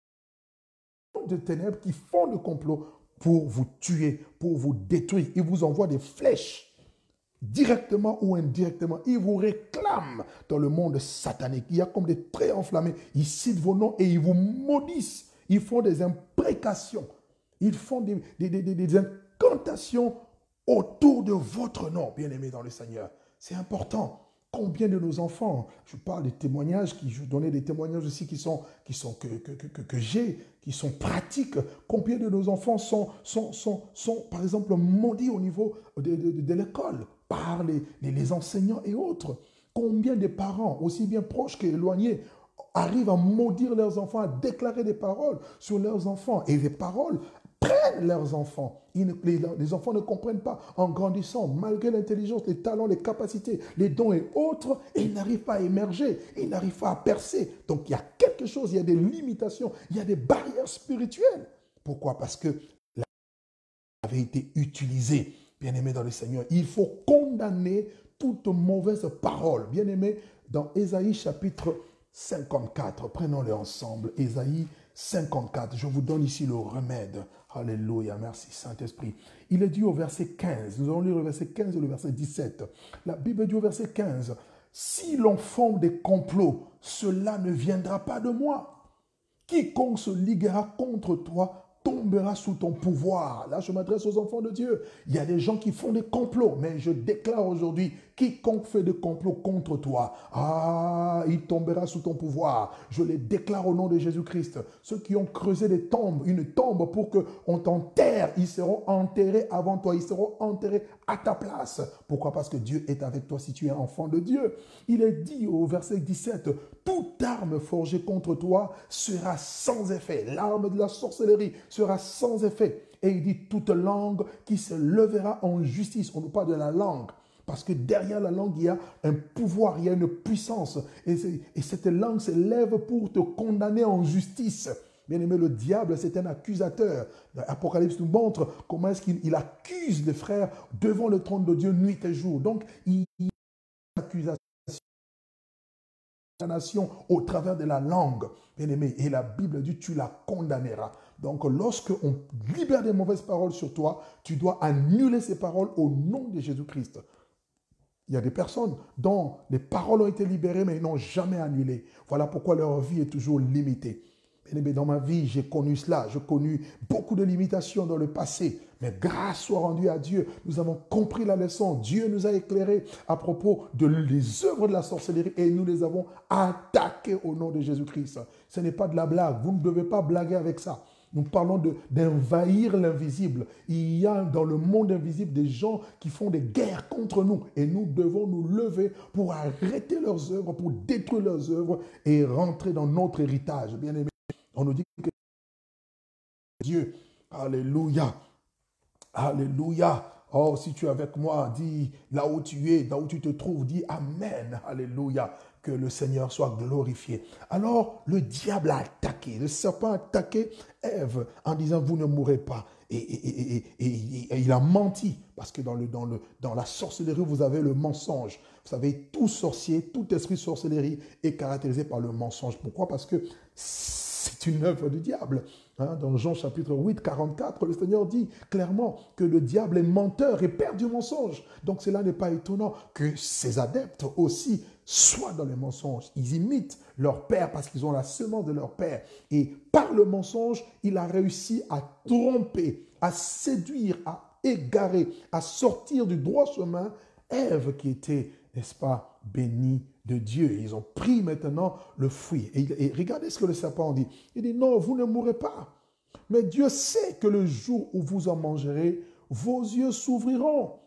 De ténèbres qui font le complot pour vous tuer, pour vous détruire. Ils vous envoient des flèches, directement ou indirectement. Ils vous réclament dans le monde satanique. Il y a comme des traits enflammés. Ils citent vos noms et ils vous maudissent. Ils font des imprécations. Ils font des, des, des, des incantations autour de votre nom, bien-aimé dans le Seigneur. C'est important. Combien de nos enfants, je parle des témoignages, qui, je donnais des témoignages aussi qui sont, qui sont que, que, que, que j'ai, qui sont pratiques. Combien de nos enfants sont, sont, sont, sont par exemple, maudits au niveau de, de, de l'école par les, les, les enseignants et autres. Combien de parents, aussi bien proches qu'éloignés, arrivent à maudire leurs enfants, à déclarer des paroles sur leurs enfants. Et les paroles prennent leurs enfants. Ils ne, les, les enfants ne comprennent pas en grandissant, malgré l'intelligence, les talents, les capacités, les dons et autres, et ils n'arrivent pas à émerger, ils n'arrivent pas à percer. Donc il y a quelque chose, il y a des limitations, il y a des barrières spirituelles. Pourquoi? Parce que la avait été utilisée, bien-aimé dans le Seigneur. Il faut condamner toute mauvaise parole. Bien-aimé, dans Ésaïe chapitre cinquante-quatre, prenons-le ensemble. Ésaïe cinquante-quatre, je vous donne ici le remède. Alléluia, merci Saint-Esprit. Il est dit au verset quinze, nous allons lire le verset quinze et le verset dix-sept. La Bible dit au verset quinze, « Si l'on forme des complots, cela ne viendra pas de moi. Quiconque se liguera contre toi tombera sous ton pouvoir. » Là, je m'adresse aux enfants de Dieu. Il y a des gens qui font des complots, mais je déclare aujourd'hui, quiconque fait des complots contre toi, ah, il tombera sous ton pouvoir. Je les déclare au nom de Jésus-Christ. Ceux qui ont creusé des tombes, une tombe pour qu'on t'enterre, ils seront enterrés avant toi, ils seront enterrés à ta place. Pourquoi? Parce que Dieu est avec toi si tu es enfant de Dieu. Il est dit au verset dix-sept, « Toute arme forgée contre toi sera sans effet. » L'arme de la sorcellerie sera sans effet. Et il dit, toute langue qui se lèvera en justice. On nous parle de la langue. Parce que derrière la langue, il y a un pouvoir, il y a une puissance. Et, et cette langue se lève pour te condamner en justice. Bien aimé, le diable, c'est un accusateur. L'Apocalypse nous montre comment est-ce qu'il il accuse les frères devant le trône de Dieu nuit et jour. Donc, il y a une accusation au travers de la langue, bien aimé, et la Bible dit tu la condamneras. Donc lorsque on libère des mauvaises paroles sur toi, tu dois annuler ces paroles au nom de Jésus-Christ. Il y a des personnes dont les paroles ont été libérées mais ils n'ont jamais annulé. Voilà pourquoi leur vie est toujours limitée. Bien-aimé, dans ma vie, j'ai connu cela. J'ai connu beaucoup de limitations dans le passé. Mais grâce soit rendue à Dieu, nous avons compris la leçon. Dieu nous a éclairés à propos de les œuvres de la sorcellerie et nous les avons attaquées au nom de Jésus-Christ. Ce n'est pas de la blague. Vous ne devez pas blaguer avec ça. Nous parlons de- d'envahir l'invisible. Il y a dans le monde invisible des gens qui font des guerres contre nous et nous devons nous lever pour arrêter leurs œuvres, pour détruire leurs œuvres et rentrer dans notre héritage. Bien aimé, on nous dit que Dieu, alléluia, alléluia. Oh, si tu es avec moi, dis là où tu es, là où tu te trouves, dis Amen, alléluia. Que le Seigneur soit glorifié. Alors, le diable a attaqué, le serpent a attaqué Ève en disant, vous ne mourrez pas. Et, et- et- et- et- et il a menti, parce que dans, le, dans, le, dans la sorcellerie, vous avez le mensonge. Vous savez, tout sorcier, tout esprit de sorcellerie est caractérisé par le mensonge. Pourquoi? Parce que c'est une œuvre du diable. Hein, dans Jean chapitre huit, quarante-quatre, le Seigneur dit clairement que le diable est menteur et père du mensonge. Donc cela n'est pas étonnant que ses adeptes aussi soient dans les mensonges. Ils imitent leur père parce qu'ils ont la semence de leur père. Et par le mensonge, il a réussi à tromper, à séduire, à égarer, à sortir du droit chemin Ève qui était, n'est-ce pas, bénie de Dieu. Ils ont pris maintenant le fruit. Et, et regardez ce que le serpent dit. Il dit, non, vous ne mourrez pas. Mais Dieu sait que le jour où vous en mangerez, vos yeux s'ouvriront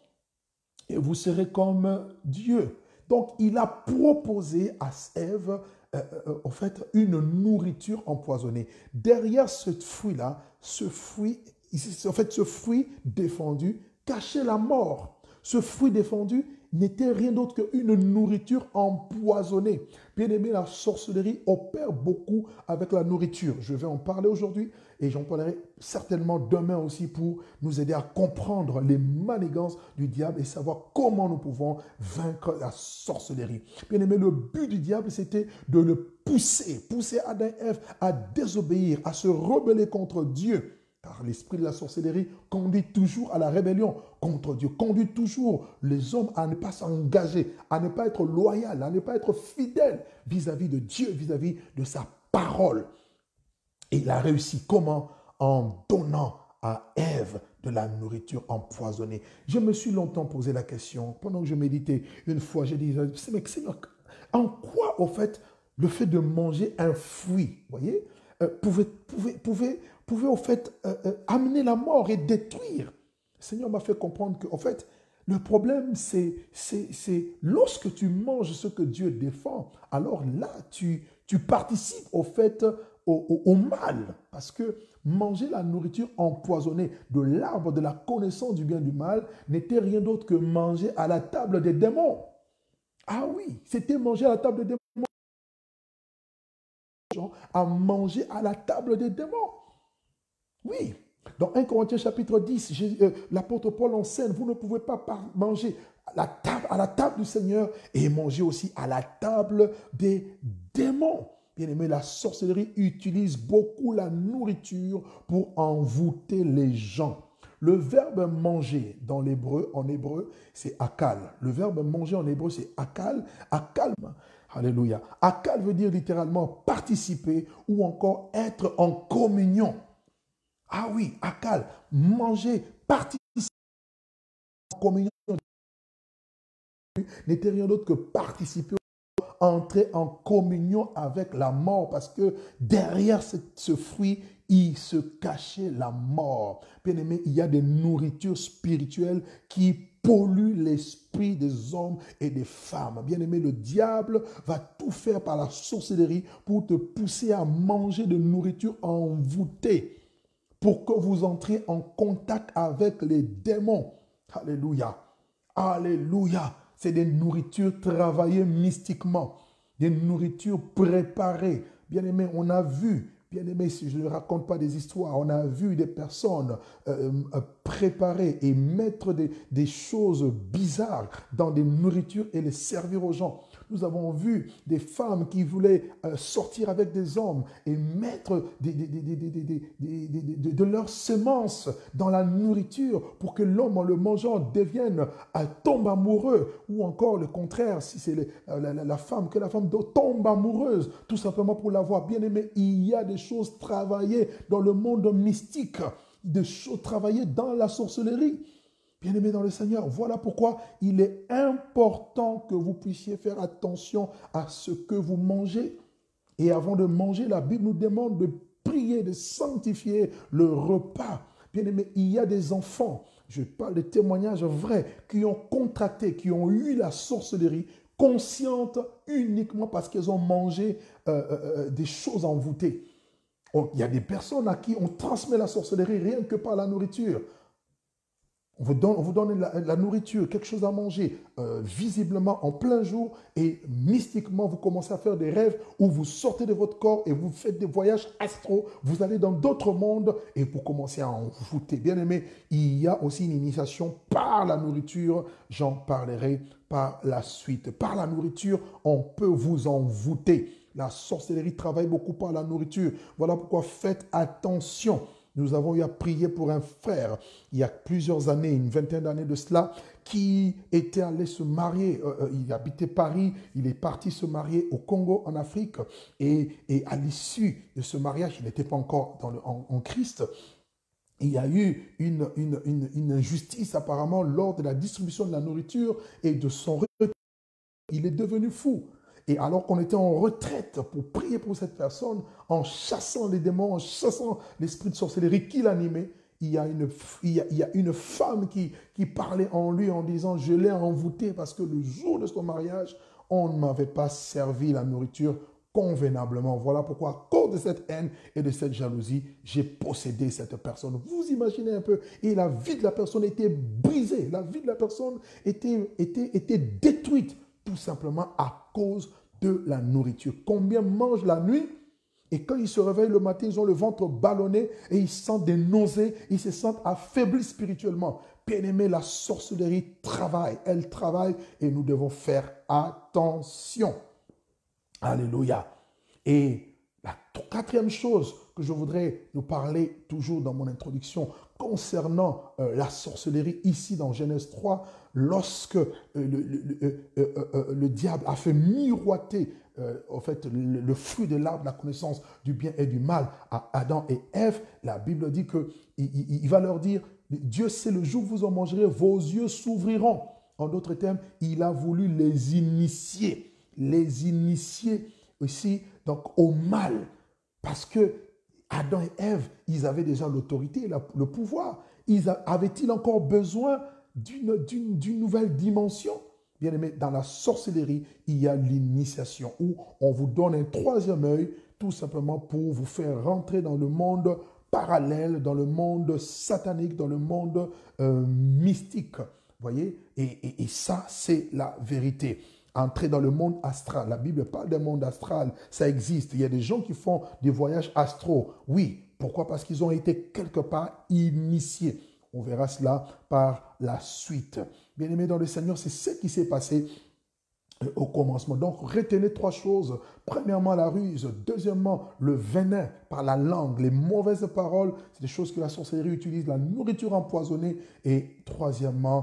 et vous serez comme Dieu. Donc, il a proposé à Ève, euh, euh, en fait, une nourriture empoisonnée. Derrière ce fruit-là, ce fruit, en fait, ce fruit défendu cachait la mort. Ce fruit défendu n'était rien d'autre qu'une nourriture empoisonnée. Bien aimé, la sorcellerie opère beaucoup avec la nourriture. Je vais en parler aujourd'hui et j'en parlerai certainement demain aussi pour nous aider à comprendre les manigances du diable et savoir comment nous pouvons vaincre la sorcellerie. Bien aimé, le but du diable, c'était de le pousser, pousser Adam et Ève à désobéir, à se rebeller contre Dieu. Car l'esprit de la sorcellerie conduit toujours à la rébellion contre Dieu, conduit toujours les hommes à ne pas s'engager, à ne pas être loyal, à ne pas être fidèle vis-à-vis de Dieu, vis-à-vis de sa parole. Et il a réussi comment? En donnant à Ève de la nourriture empoisonnée. Je me suis longtemps posé la question, pendant que je méditais, une fois, j'ai dit, mais Seigneur, en quoi, au fait, le fait de manger un fruit, voyez, euh, pouvait, pouvait, pouvait, pouvait, au fait, euh, euh, amener la mort et détruire? Le Seigneur m'a fait comprendre que, en fait, le problème, c'est, c'est, c'est lorsque tu manges ce que Dieu défend, alors là, tu, tu participes, au fait, au, au, au mal. Parce que manger la nourriture empoisonnée de l'arbre de la connaissance du bien et du mal n'était rien d'autre que manger à la table des démons. Ah oui, c'était manger à la table des démons. À manger à la table des démons. Oui. Dans un Corinthiens chapitre dix, euh, l'apôtre Paul enseigne, vous ne pouvez pas manger à la, table, à la table du Seigneur et manger aussi à la table des démons. Bien aimé, la sorcellerie utilise beaucoup la nourriture pour envoûter les gens. Le verbe manger dans l'hébreu, en hébreu, c'est akal. Le verbe manger en hébreu, c'est akal. Akal, alléluia. Akal veut dire littéralement participer ou encore être en communion. Ah oui, akal, manger, participer en communion n'était rien d'autre que participer, entrer en communion avec la mort, parce que derrière ce, ce fruit, il se cachait la mort. Bien aimé, il y a des nourritures spirituelles qui polluent l'esprit des hommes et des femmes. Bien aimé, le diable va tout faire par la sorcellerie pour te pousser à manger de nourriture envoûtée, pour que vous entriez en contact avec les démons. Alléluia. Alléluia. C'est des nourritures travaillées mystiquement, des nourritures préparées. Bien aimé, on a vu, bien aimé, si je ne raconte pas des histoires, on a vu des personnes euh, euh, préparer et mettre des, des choses bizarres dans des nourritures et les servir aux gens. Nous avons vu des femmes qui voulaient euh, sortir avec des hommes et mettre des, des, des, des, des, des, des, des, des, de leurs semences dans la nourriture pour que l'homme en le mangeant devienne, euh, tombe amoureux, ou encore le contraire, si c'est euh, la, la, la femme, que la femme tombe amoureuse, tout simplement pour l'avoir bien aimé. Il y a des choses travaillées dans le monde mystique, des choses travaillées dans la sorcellerie. Bien-aimés dans le Seigneur, voilà pourquoi il est important que vous puissiez faire attention à ce que vous mangez. Et avant de manger, la Bible nous demande de prier, de sanctifier le repas. Bien-aimés, il y a des enfants, je parle de témoignages vrais, qui ont contracté, qui ont eu la sorcellerie consciente uniquement parce qu'ils ont mangé euh, euh, des choses envoûtées. Il y a des personnes à qui on transmet la sorcellerie rien que par la nourriture. On vous donne, on vous donne la, la nourriture, quelque chose à manger, euh, visiblement en plein jour, et mystiquement, vous commencez à faire des rêves où vous sortez de votre corps et vous faites des voyages astraux, vous allez dans d'autres mondes et vous commencez à envoûter. Bien aimé, il y a aussi une initiation par la nourriture, j'en parlerai par la suite. Par la nourriture, on peut vous envoûter. La sorcellerie travaille beaucoup par la nourriture. Voilà pourquoi faites attention. Nous avons eu à prier pour un frère, il y a plusieurs années, une vingtaine d'années de cela, qui était allé se marier. Euh, il habitait Paris, il est parti se marier au Congo, en Afrique. Et, et à l'issue de ce mariage, il n'était pas encore dans le, en, en Christ. Il y a eu une, une, une, une injustice apparemment lors de la distribution de la nourriture et de son retraite. Il est devenu fou. Et alors qu'on était en retraite pour prier pour cette personne, en chassant les démons, en chassant l'esprit de sorcellerie qui l'animait, il y a une, il y a, il y a une femme qui, qui parlait en lui en disant « Je l'ai envoûté parce que le jour de son mariage, on ne m'avait pas servi la nourriture convenablement. Voilà pourquoi, à cause de cette haine et de cette jalousie, j'ai possédé cette personne. » Vous imaginez un peu. Et la vie de la personne était brisée. La vie de la personne était, était, était détruite tout simplement à cause de la nourriture. Combien mangent la nuit et quand ils se réveillent le matin, ils ont le ventre ballonné et ils sentent des nausées, ils se sentent affaiblis spirituellement. Bien-aimé, la sorcellerie travaille, elle travaille et nous devons faire attention. Alléluia. Et la quatrième chose que je voudrais nous parler toujours dans mon introduction concernant euh, la sorcellerie ici dans Genèse trois, lorsque euh, le, le, euh, euh, euh, le diable a fait miroiter euh, en fait, le, le fruit de l'arbre de la connaissance du bien et du mal à Adam et Ève, la Bible dit qu'il il, il va leur dire, Dieu sait le jour où vous en mangerez, vos yeux s'ouvriront. En d'autres termes, il a voulu les initier, les initier aussi donc, au mal, parce que Adam et Ève, ils avaient déjà l'autorité, le pouvoir. Avaient-ils encore besoin d'une, d'une, d'une nouvelle dimension? Bien aimé, dans la sorcellerie, il y a l'initiation où on vous donne un troisième œil tout simplement pour vous faire rentrer dans le monde parallèle, dans le monde satanique, dans le monde euh, mystique. Vous voyez? Et, et, et ça, c'est la vérité. Entrer dans le monde astral. La Bible parle d'un monde astral. Ça existe. Il y a des gens qui font des voyages astraux. Oui. Pourquoi? Parce qu'ils ont été quelque part initiés. On verra cela par la suite. Bien-aimés dans le Seigneur, c'est ce qui s'est passé au commencement. Donc, retenez trois choses. Premièrement, la ruse. Deuxièmement, le venin par la langue. Les mauvaises paroles, c'est des choses que la sorcellerie utilise. La nourriture empoisonnée. Et troisièmement,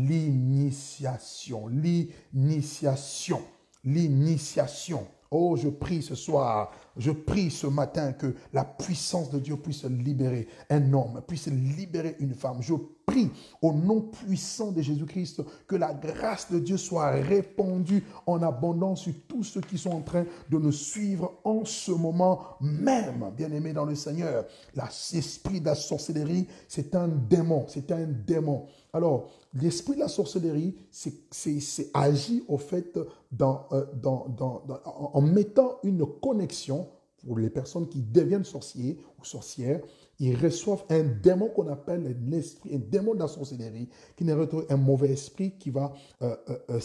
l'initiation. L'initiation. L'initiation. Oh, je prie ce soir, je prie ce matin que la puissance de Dieu puisse libérer un homme, puisse libérer une femme. Je prie au nom puissant de Jésus-Christ que la grâce de Dieu soit répandue en abondance sur tous ceux qui sont en train de nous suivre en ce moment même, bien-aimés dans le Seigneur. L'esprit de la sorcellerie, c'est un démon, c'est un démon. Alors, l'esprit de la sorcellerie, c'est, c'est, c'est agit au fait dans, euh, dans, dans, dans, en, en mettant une connexion pour les personnes qui deviennent sorciers ou sorcières. Ils reçoivent un démon qu'on appelle un esprit, un démon de la sorcellerie, qui n'est retrouvé un mauvais esprit qui va euh, euh, euh,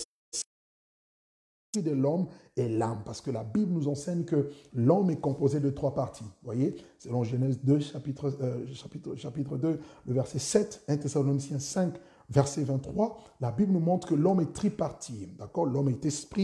de l'homme et l'âme, parce que la Bible nous enseigne que l'homme est composé de trois parties. Vous voyez, selon Genèse deux, chapitre, euh, chapitre, chapitre deux, le verset sept, un Thessaloniciens cinq, verset vingt-trois, la Bible nous montre que l'homme est tripartite. D'accord? L'homme est esprit,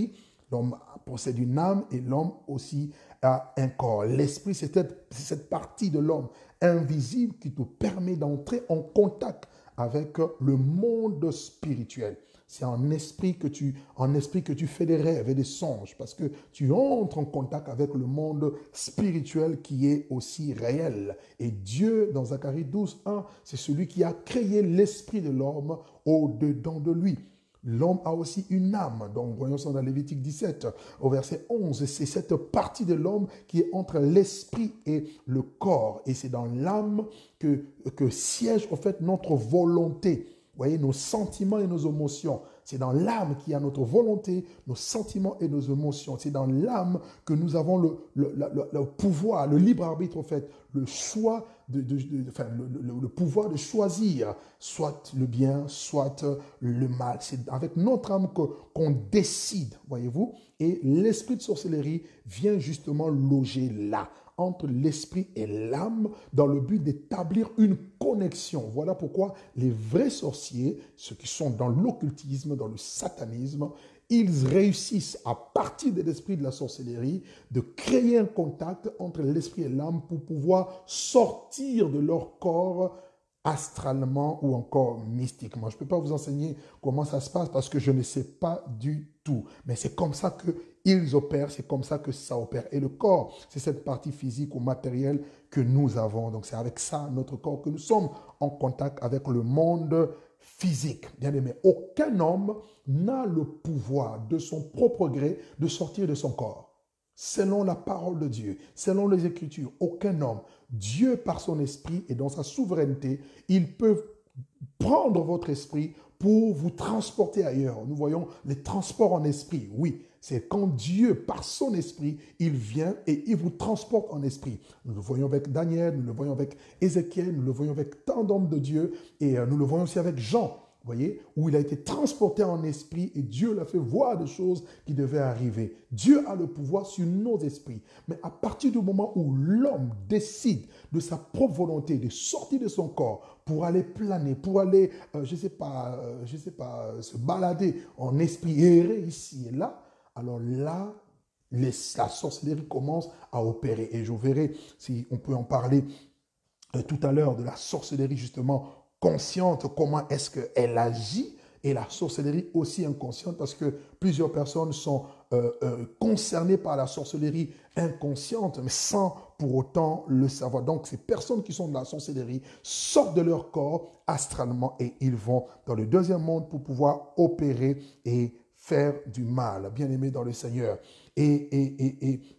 L'homme possède une âme et l'homme aussi a un corps. L'esprit, c'est cette, cette partie de l'homme invisible qui te permet d'entrer en contact avec le monde spirituel. C'est en esprit que tu, en esprit que tu fais des rêves et des songes parce que tu entres en contact avec le monde spirituel qui est aussi réel. Et Dieu, dans Zacharie douze, un, c'est celui qui a créé l'esprit de l'homme au-dedans de lui. L'homme a aussi une âme. Donc, voyons ça dans Lévitique dix-sept, au verset onze. C'est cette partie de l'homme qui est entre l'esprit et le corps. Et c'est dans l'âme que, que siège, en fait, notre volonté. Vous voyez, nos sentiments et nos émotions. C'est dans l'âme qu'il y a notre volonté, nos sentiments et nos émotions. C'est dans l'âme que nous avons le, le, le, le pouvoir, le libre arbitre, en fait, le choix, de, de, de, enfin, le, le, le pouvoir de choisir soit le bien, soit le mal. C'est avec notre âme que, qu'on décide, voyez-vous. Et l'esprit de sorcellerie vient justement loger là, entre l'esprit et l'âme, dans le but d'établir une connexion. Voilà pourquoi les vrais sorciers, ceux qui sont dans l'occultisme, dans le satanisme, ils réussissent, à partir de l'esprit de la sorcellerie, de créer un contact entre l'esprit et l'âme pour pouvoir sortir de leur corps astralement ou encore mystiquement. Je ne peux pas vous enseigner comment ça se passe parce que je ne sais pas du tout. Mais c'est comme ça qu'ils opèrent, c'est comme ça que ça opère. Et le corps, c'est cette partie physique ou matérielle que nous avons. Donc c'est avec ça, notre corps, que nous sommes en contact avec le monde physique. Bien aimé, aucun homme n'a le pouvoir de son propre gré de sortir de son corps. Selon la parole de Dieu, selon les Écritures, aucun homme, Dieu par son esprit et dans sa souveraineté, il peut prendre votre esprit pour vous transporter ailleurs. Nous voyons les transports en esprit, oui. C'est quand Dieu, par son esprit, il vient et il vous transporte en esprit. Nous le voyons avec Daniel, nous le voyons avec Ézéchiel, nous le voyons avec tant d'hommes de Dieu et nous le voyons aussi avec Jean. Vous voyez, où il a été transporté en esprit et Dieu l'a fait voir des choses qui devaient arriver. Dieu a le pouvoir sur nos esprits. Mais à partir du moment où l'homme décide de sa propre volonté de sortir de son corps pour aller planer, pour aller, euh, je ne sais pas, euh, je sais pas, euh, se balader en esprit, errer ici et là, alors là, les, la sorcellerie commence à opérer. Et je verrai si on peut en parler euh, tout à l'heure de la sorcellerie justement consciente, comment est-ce qu'elle agit, et la sorcellerie aussi inconsciente, parce que plusieurs personnes sont euh, euh, concernées par la sorcellerie inconsciente, mais sans pour autant le savoir. Donc, ces personnes qui sont de la sorcellerie sortent de leur corps astralement et ils vont dans le deuxième monde pour pouvoir opérer et faire du mal, bien aimé dans le Seigneur. Et, et, et, et,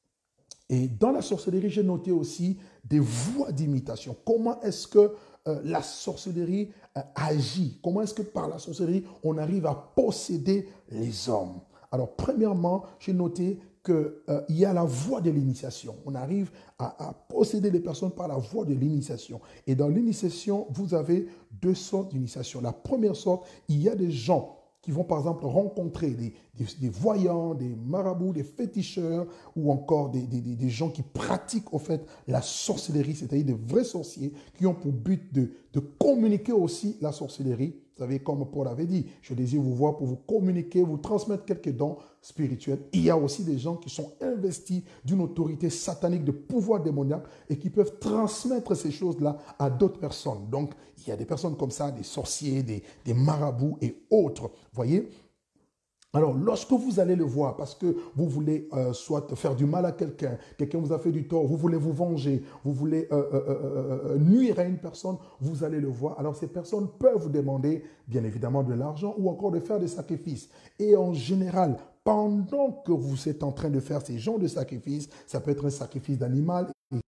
et dans la sorcellerie, j'ai noté aussi des voies d'imitation. Comment est-ce que Euh, la sorcellerie euh, agit? Comment est-ce que par la sorcellerie, on arrive à posséder les hommes? Alors, premièrement, j'ai noté qu'il euh, y a la voie de l'initiation. On arrive à, à posséder les personnes par la voie de l'initiation. Et dans l'initiation, vous avez deux sortes d'initiation. La première sorte, il y a des gens qui vont par exemple rencontrer des, des, des voyants, des marabouts, des féticheurs ou encore des, des, des gens qui pratiquent au fait la sorcellerie, c'est-à-dire des vrais sorciers qui ont pour but de, de communiquer aussi la sorcellerie. Vous savez, comme Paul avait dit, je désire vous voir pour vous communiquer, vous transmettre quelques dons spirituels. Il y a aussi des gens qui sont investis d'une autorité satanique, de pouvoir démoniaque et qui peuvent transmettre ces choses-là à d'autres personnes. Donc, il y a des personnes comme ça, des sorciers, des, des marabouts et autres. Voyez? Alors, lorsque vous allez le voir, parce que vous voulez euh, soit faire du mal à quelqu'un, quelqu'un vous a fait du tort, vous voulez vous venger, vous voulez euh, euh, euh, euh, nuire à une personne, vous allez le voir. Alors, ces personnes peuvent vous demander, bien évidemment, de l'argent ou encore de faire des sacrifices. Et en général, pendant que vous êtes en train de faire ces genres de sacrifices, ça peut être un sacrifice d'animal.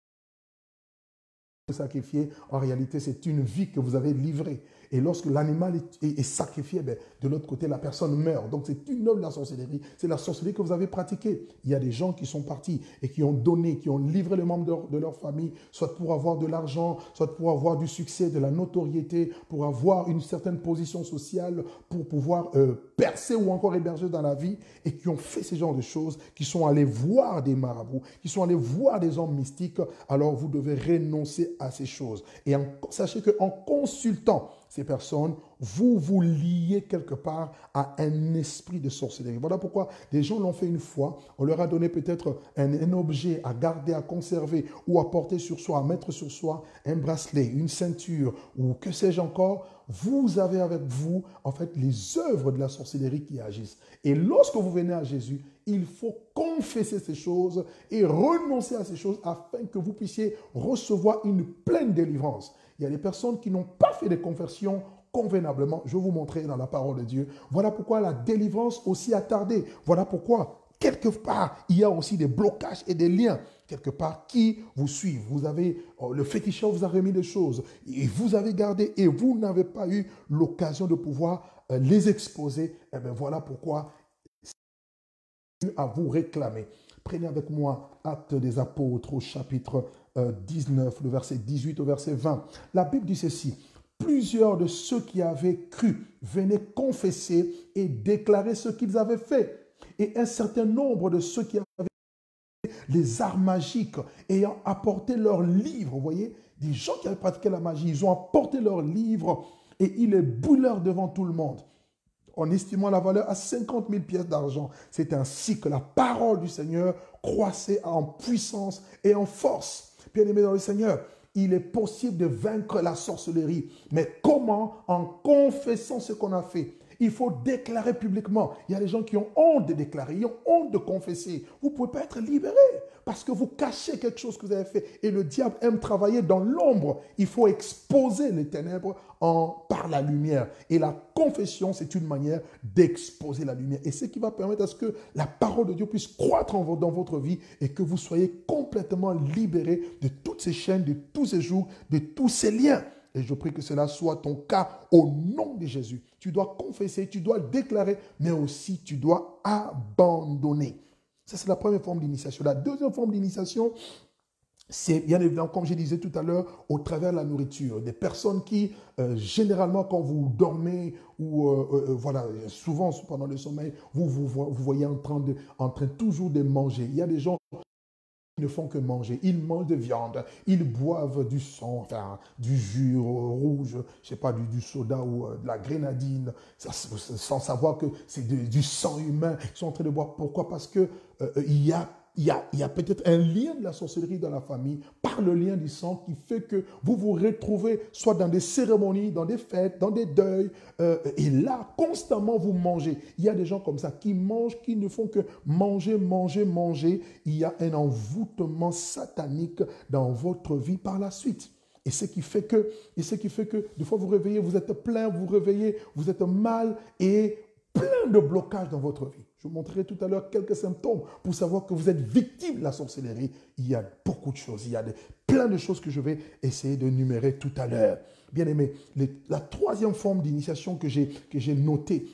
Sacrifier, en réalité, c'est une vie que vous avez livrée. Et lorsque l'animal est, est, est sacrifié, ben, de l'autre côté, la personne meurt. Donc, c'est une œuvre de la sorcellerie. C'est la sorcellerie que vous avez pratiquée. Il y a des gens qui sont partis et qui ont donné, qui ont livré les membres de leur, de leur famille, soit pour avoir de l'argent, soit pour avoir du succès, de la notoriété, pour avoir une certaine position sociale, pour pouvoir euh, percer ou encore héberger dans la vie, et qui ont fait ce genre de choses, qui sont allés voir des marabouts, qui sont allés voir des hommes mystiques. Alors, vous devez renoncer à ces choses. Et en, sachez qu'en consultant ces personnes, vous vous liez quelque part à un esprit de sorcellerie. Voilà pourquoi des gens l'ont fait une fois. On leur a donné peut-être un, un objet à garder, à conserver ou à porter sur soi, à mettre sur soi, un bracelet, une ceinture ou que sais-je encore. Vous avez avec vous, en fait, les œuvres de la sorcellerie qui agissent. Et lorsque vous venez à Jésus, il faut confesser ces choses et renoncer à ces choses afin que vous puissiez recevoir une pleine délivrance. Il y a des personnes qui n'ont pas fait de conversion convenablement. Je vais vous montrer dans la parole de Dieu. Voilà pourquoi la délivrance aussi a tardé. Voilà pourquoi, quelque part, il y a aussi des blocages et des liens, quelque part, qui vous suivent. Vous avez, le féticheur vous a remis des choses, et vous avez gardé, et vous n'avez pas eu l'occasion de pouvoir les exposer. Et bien voilà pourquoi à vous réclamer. Prenez avec moi Actes des Apôtres au chapitre dix-neuf, le verset dix-huit au verset vingt. La Bible dit ceci: plusieurs de ceux qui avaient cru venaient confesser et déclarer ce qu'ils avaient fait. Et un certain nombre de ceux qui avaient les arts magiques ayant apporté leurs livres, vous voyez, des gens qui avaient pratiqué la magie, ils ont apporté leurs livres et ils les boulèrent devant tout le monde, en estimant la valeur à cinquante mille pièces d'argent. C'est ainsi que la parole du Seigneur croissait en puissance et en force. Bien-aimés dans le Seigneur, il est possible de vaincre la sorcellerie. Mais comment? En confessant ce qu'on a fait. Il faut déclarer publiquement. Il y a des gens qui ont honte de déclarer, ils ont honte de confesser. Vous ne pouvez pas être libéré parce que vous cachez quelque chose que vous avez fait. Et le diable aime travailler dans l'ombre. Il faut exposer les ténèbres en, par la lumière. Et la confession, c'est une manière d'exposer la lumière. Et c'est ce qui va permettre à ce que la parole de Dieu puisse croître en, dans votre vie et que vous soyez complètement libérés de toutes ces chaînes, de tous ces jours, de tous ces liens. Et je prie que cela soit ton cas au nom de Jésus. Tu dois confesser, tu dois déclarer, mais aussi tu dois abandonner. Ça, c'est la première forme d'initiation. La deuxième forme d'initiation, c'est bien évidemment, comme je disais tout à l'heure, au travers de la nourriture. Des personnes qui, euh, généralement, quand vous dormez, ou euh, euh, voilà, souvent pendant le sommeil, vous vous, vous voyez en train, de, en train toujours de manger. Il y a des gens qui ne font que manger. Ils mangent de viande, ils boivent du sang, enfin, du jus rouge, je ne sais pas, du, du soda ou euh, de la grenadine, ça, sans savoir que c'est du sang humain. Ils sont en train de boire. Pourquoi? Parce qu'il euh, y a Il y a, il y a peut-être un lien de la sorcellerie dans la famille par le lien du sang qui fait que vous vous retrouvez soit dans des cérémonies, dans des fêtes, dans des deuils, euh, et là, constamment, vous mangez. Il y a des gens comme ça qui mangent, qui ne font que manger, manger, manger. Il y a un envoûtement satanique dans votre vie par la suite. Et ce qui fait que, et ce qui fait que, des fois, vous réveillez, vous êtes plein, vous réveillez, vous êtes mal et plein de blocages dans votre vie. Je vous montrerai tout à l'heure quelques symptômes pour savoir que vous êtes victime de la sorcellerie. Il y a beaucoup de choses, il y a de, plein de choses que je vais essayer de numérer tout à l'heure. Bien aimé, les, la troisième forme d'initiation que j'ai que j'ai notée,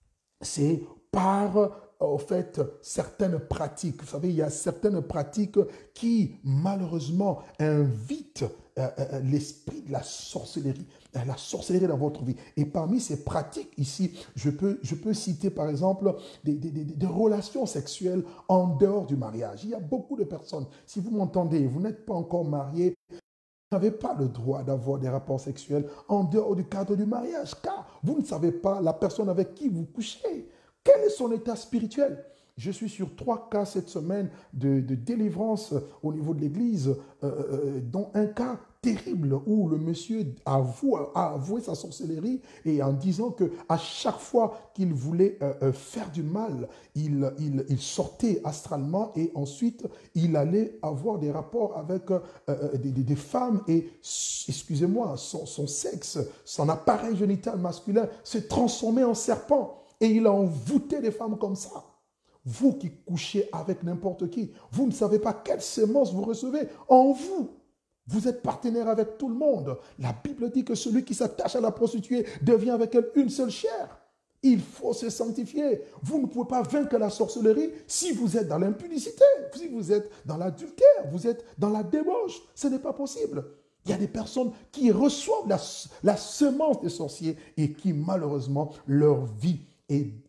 c'est par, en fait, certaines pratiques. Vous savez, il y a certaines pratiques qui, malheureusement, invitent euh, euh, l'esprit de la sorcellerie. La sorcellerie dans votre vie. Et parmi ces pratiques ici, je peux, je peux citer par exemple des, des, des, des relations sexuelles en dehors du mariage. Il y a beaucoup de personnes, si vous m'entendez, vous n'êtes pas encore marié, vous n'avez pas le droit d'avoir des rapports sexuels en dehors du cadre du mariage, car vous ne savez pas la personne avec qui vous couchez. Quel est son état spirituel? Je suis sur trois cas cette semaine de, de délivrance au niveau de l'église, euh, euh, dont un cas terrible où le monsieur avoue, a avoué sa sorcellerie et en disant qu'à chaque fois qu'il voulait euh, faire du mal, il, il, il sortait astralement et ensuite il allait avoir des rapports avec euh, des, des, des femmes et, excusez-moi, son, son sexe, son appareil génital masculin s'est transformé en serpent et il a envoûté des femmes comme ça. Vous qui couchez avec n'importe qui, vous ne savez pas quelle sémence vous recevez en vous. Vous êtes partenaire avec tout le monde. La Bible dit que celui qui s'attache à la prostituée devient avec elle une seule chair. Il faut se sanctifier. Vous ne pouvez pas vaincre la sorcellerie si vous êtes dans l'impudicité, si vous êtes dans l'adultère, vous êtes dans la débauche. Ce n'est pas possible. Il y a des personnes qui reçoivent la, la semence des sorciers et qui malheureusement leur vie est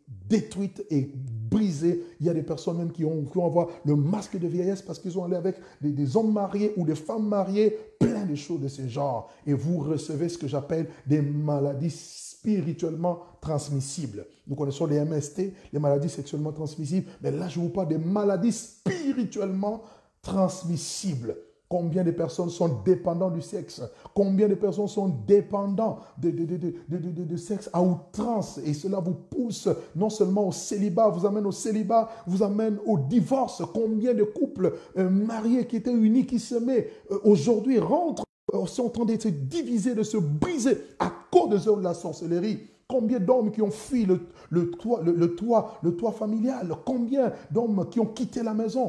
détruites et brisées. Il y a des personnes même qui, ont, qui vont avoir le masque de vieillesse parce qu'ils ont allé avec des, des hommes mariés ou des femmes mariées, plein de choses de ce genre. Et vous recevez ce que j'appelle des maladies spirituellement transmissibles. Nous connaissons les M S T, les maladies sexuellement transmissibles, mais là je vous parle des maladies spirituellement transmissibles. Combien de personnes sont dépendantes du sexe? Combien de personnes sont dépendantes de, de, de, de, de, de, de sexe à outrance? Et cela vous pousse non seulement au célibat, vous amène au célibat, vous amène au divorce. Combien de couples euh, mariés qui étaient unis, qui s'aimaient, euh, aujourd'hui rentrent, euh, sont en train de se diviser, de se briser à cause de la sorcellerie? Combien d'hommes qui ont fui le, le, toit, le, le, toit, le toit familial? Combien d'hommes qui ont quitté la maison?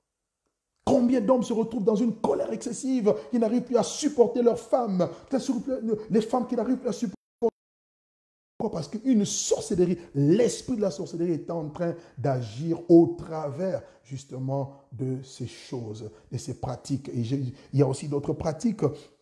Combien d'hommes se retrouvent dans une colère excessive, qui n'arrivent plus à supporter leurs femmes, les femmes qui n'arrivent plus à supporter. Pourquoi? Parce qu'une sorcellerie, l'esprit de la sorcellerie est en train d'agir au travers justement de ces choses, de ces pratiques. Et il y a aussi d'autres pratiques.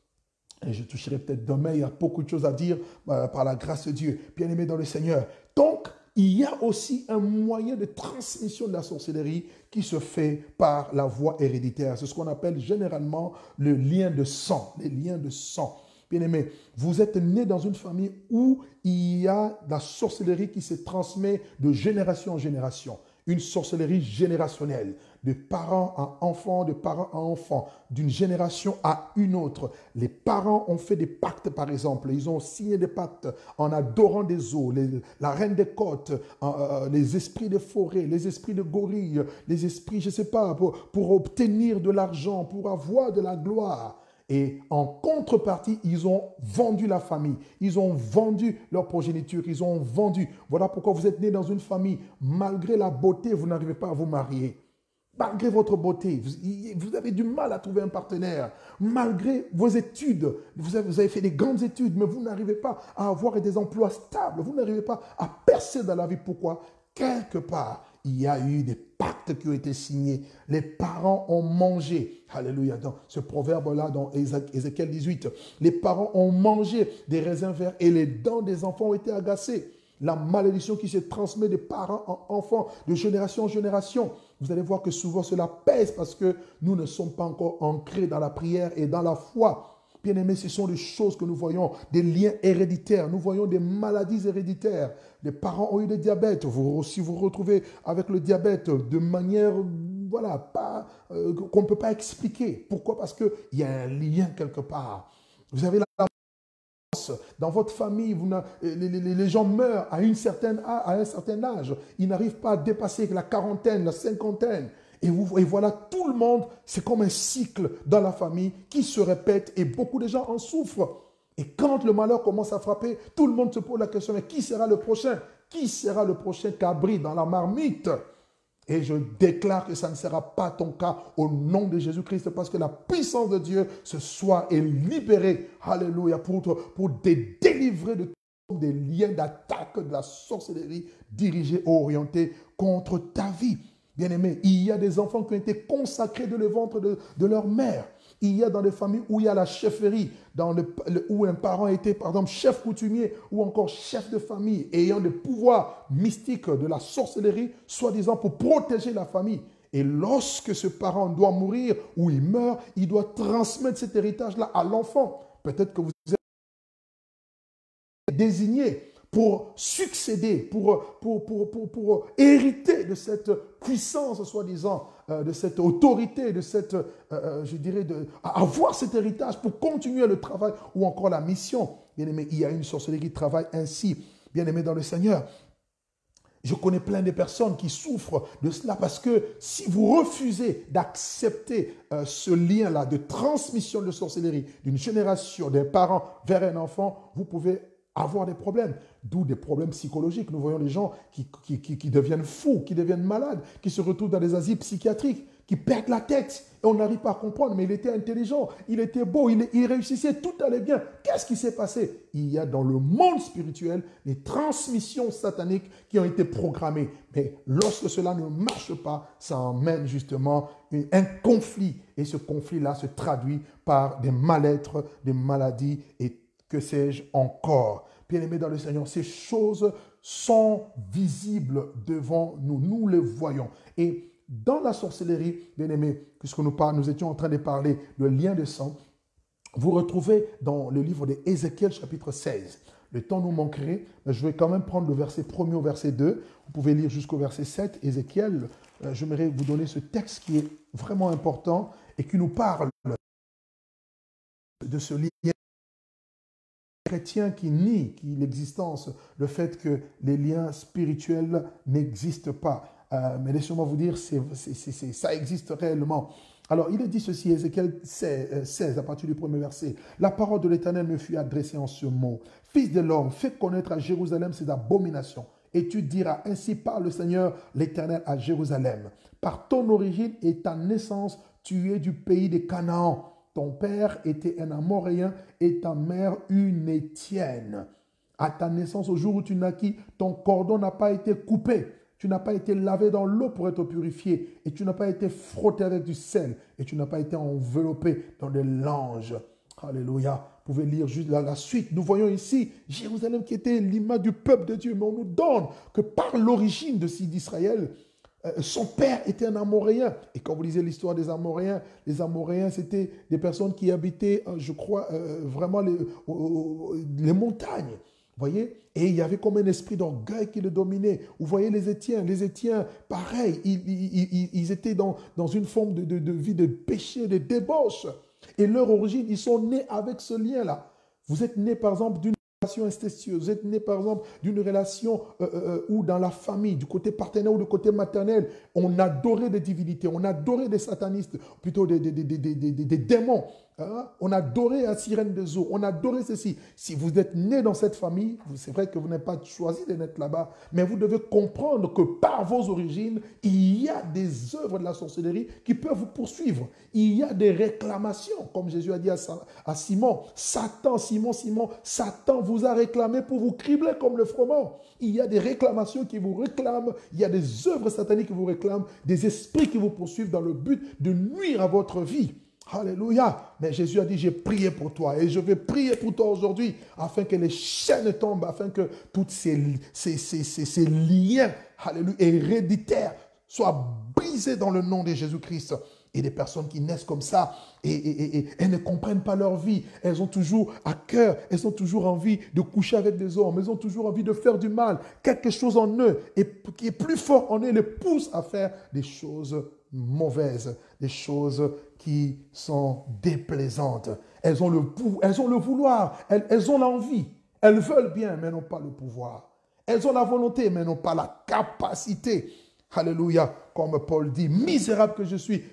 Et je toucherai peut-être demain, il y a beaucoup de choses à dire euh, par la grâce de Dieu. Bien-aimés dans le Seigneur. Donc, il y a aussi un moyen de transmission de la sorcellerie qui se fait par la voie héréditaire. C'est ce qu'on appelle généralement le lien de sang, les liens de sang. Bien-aimés, vous êtes né dans une famille où il y a la sorcellerie qui se transmet de génération en génération. Une sorcellerie générationnelle, de parents à enfants, de parents à enfants, d'une génération à une autre. Les parents ont fait des pactes, par exemple. Ils ont signé des pactes en adorant des eaux, les, la reine des côtes, euh, les esprits de forêt, les esprits de gorilles, les esprits, je ne sais pas, pour, pour obtenir de l'argent, pour avoir de la gloire. Et en contrepartie, ils ont vendu la famille, ils ont vendu leur progéniture, ils ont vendu. Voilà pourquoi vous êtes né dans une famille. Malgré la beauté, vous n'arrivez pas à vous marier. Malgré votre beauté, vous avez du mal à trouver un partenaire. Malgré vos études, vous avez, vous avez fait des grandes études, mais vous n'arrivez pas à avoir des emplois stables. Vous n'arrivez pas à percer dans la vie. Pourquoi? Quelque part, il y a eu des pactes qui ont été signés. Les parents ont mangé. Alléluia. Dans ce proverbe-là, dans Ézéchiel dix-huit, les parents ont mangé des raisins verts et les dents des enfants ont été agacées. La malédiction qui se transmet de parents en enfants, de génération en génération. Vous allez voir que souvent cela pèse parce que nous ne sommes pas encore ancrés dans la prière et dans la foi. Bien-aimés, ce sont des choses que nous voyons, des liens héréditaires. Nous voyons des maladies héréditaires. Les parents ont eu le diabète. Vous, si vous vous retrouvez avec le diabète de manière, voilà, pas, euh, qu'on ne peut pas expliquer. Pourquoi? Parce qu'il y a un lien quelque part. Vous avez la dans votre famille, vous les, les, les gens meurent à, une certaine, à un certain âge. Ils n'arrivent pas à dépasser la quarantaine, la cinquantaine. Et, vous, et voilà, tout le monde, c'est comme un cycle dans la famille qui se répète et beaucoup de gens en souffrent. Et quand le malheur commence à frapper, tout le monde se pose la question, mais qui sera le prochain? Qui sera le prochain cabri dans la marmite? Et je déclare que ça ne sera pas ton cas au nom de Jésus-Christ parce que la puissance de Dieu ce soir est libérée, alléluia, pour, pour te délivrer de tous des liens d'attaque de la sorcellerie dirigés ou orientés contre ta vie. Bien-aimé, il y a des enfants qui ont été consacrés de le ventre de, de leur mère. Il y a dans des familles où il y a la chefferie, dans le, le, où un parent était, par exemple, chef coutumier ou encore chef de famille, ayant des pouvoirs mystiques de la sorcellerie, soi-disant pour protéger la famille. Et lorsque ce parent doit mourir ou il meurt, il doit transmettre cet héritage-là à l'enfant. Peut-être que vous êtes désigné pour succéder, pour, pour, pour, pour, pour hériter de cette puissance, soi-disant, euh, de cette autorité, de cette, euh, je dirais, de, avoir cet héritage pour continuer le travail ou encore la mission. Bien-aimé, il y a une sorcellerie qui travaille ainsi, bien-aimé dans le Seigneur. Je connais plein de personnes qui souffrent de cela parce que si vous refusez d'accepter euh, ce lien-là de transmission de sorcellerie d'une génération, d'un parent vers un enfant, vous pouvez avoir des problèmes, d'où des problèmes psychologiques. Nous voyons des gens qui, qui, qui, qui deviennent fous, qui deviennent malades, qui se retrouvent dans des asiles psychiatriques, qui perdent la tête. Et on n'arrive pas à comprendre, mais il était intelligent, il était beau, il, il réussissait, tout allait bien. Qu'est-ce qui s'est passé? Il y a dans le monde spirituel des transmissions sataniques qui ont été programmées. Mais lorsque cela ne marche pas, ça emmène justement une, un conflit. Et ce conflit-là se traduit par des mal-être, des maladies et que sais-je encore. Bien-aimés dans le Seigneur, ces choses sont visibles devant nous. Nous les voyons. Et dans la sorcellerie, bien-aimés, puisque nous, par- nous étions en train de parler de lien de sang, vous retrouvez dans le livre d'Ézéchiel chapitre seize. Le temps nous manquerait, mais je vais quand même prendre le verset premier au verset deux. Vous pouvez lire jusqu'au verset sept. Ézéchiel, euh, j'aimerais vous donner ce texte qui est vraiment important et qui nous parle de ce lien chrétien qui nie l'existence, le fait que les liens spirituels n'existent pas. Euh, mais laissez-moi vous dire, c'est, c'est, c'est, ça existe réellement. Alors, il est dit ceci, Ézéchiel seize, à partir du premier verset. La parole de l'Éternel me fut adressée en ce mot. Fils de l'homme, fais connaître à Jérusalem ses abominations. Et tu diras, ainsi parle le Seigneur l'Éternel à Jérusalem. Par ton origine et ta naissance, tu es du pays de Canaan. Ton père était un Amoréen et ta mère une Étienne. À ta naissance, au jour où tu naquis, ton cordon n'a pas été coupé. Tu n'as pas été lavé dans l'eau pour être purifié. Et tu n'as pas été frotté avec du sel. Et tu n'as pas été enveloppé dans des langes. Alléluia. Vous pouvez lire juste la, la suite. Nous voyons ici Jérusalem qui était l'image du peuple de Dieu. Mais on nous donne que par l'origine de d'Israël, son père était un Amoréen. Et quand vous lisez l'histoire des Amoréens, les Amoréens, c'était des personnes qui habitaient, je crois, euh, vraiment les, euh, les montagnes. Vous voyez? Et il y avait comme un esprit d'orgueil qui le dominait. Vous voyez les Étiens. Les Étiens, pareil, ils, ils, ils, ils étaient dans, dans une forme de, de, de vie de péché, de débauche. Et leur origine, ils sont nés avec ce lien-là. Vous êtes nés, par exemple, d'une relation incestueuse. Vous êtes né, par exemple, d'une relation euh, euh, où dans la famille, du côté paternel ou du côté maternel, on adorait des divinités, on adorait des satanistes, plutôt des, des, des, des, des, des, des démons. Hein? On adorait la sirène des eaux, on adorait ceci. Si vous êtes né dans cette famille, c'est vrai que vous n'avez pas choisi de naître là-bas, mais vous devez comprendre que par vos origines, il y a des œuvres de la sorcellerie qui peuvent vous poursuivre. Il y a des réclamations, comme Jésus a dit à, à Simon. Satan, Simon, Simon, Satan vous a réclamé pour vous cribler comme le froment. Il y a des réclamations qui vous réclament, il y a des œuvres sataniques qui vous réclament, des esprits qui vous poursuivent dans le but de nuire à votre vie. Alléluia. Mais Jésus a dit, j'ai prié pour toi et je vais prier pour toi aujourd'hui afin que les chaînes tombent, afin que tous ces, ces, ces, ces, ces liens, alléluia, héréditaires soient brisés dans le nom de Jésus-Christ. Et des personnes qui naissent comme ça et, et, et, et elles ne comprennent pas leur vie. Elles ont toujours à cœur, elles ont toujours envie de coucher avec des hommes, elles ont toujours envie de faire du mal. Quelque chose en eux et qui est plus fort en eux les pousse à faire des choses mauvaises, des choses qui sont déplaisantes. Elles ont le, elles ont le vouloir, elles, elles ont l'envie. Elles veulent bien, mais n'ont pas le pouvoir. Elles ont la volonté, mais n'ont pas la capacité. Alléluia. Comme Paul dit, misérable que je suis,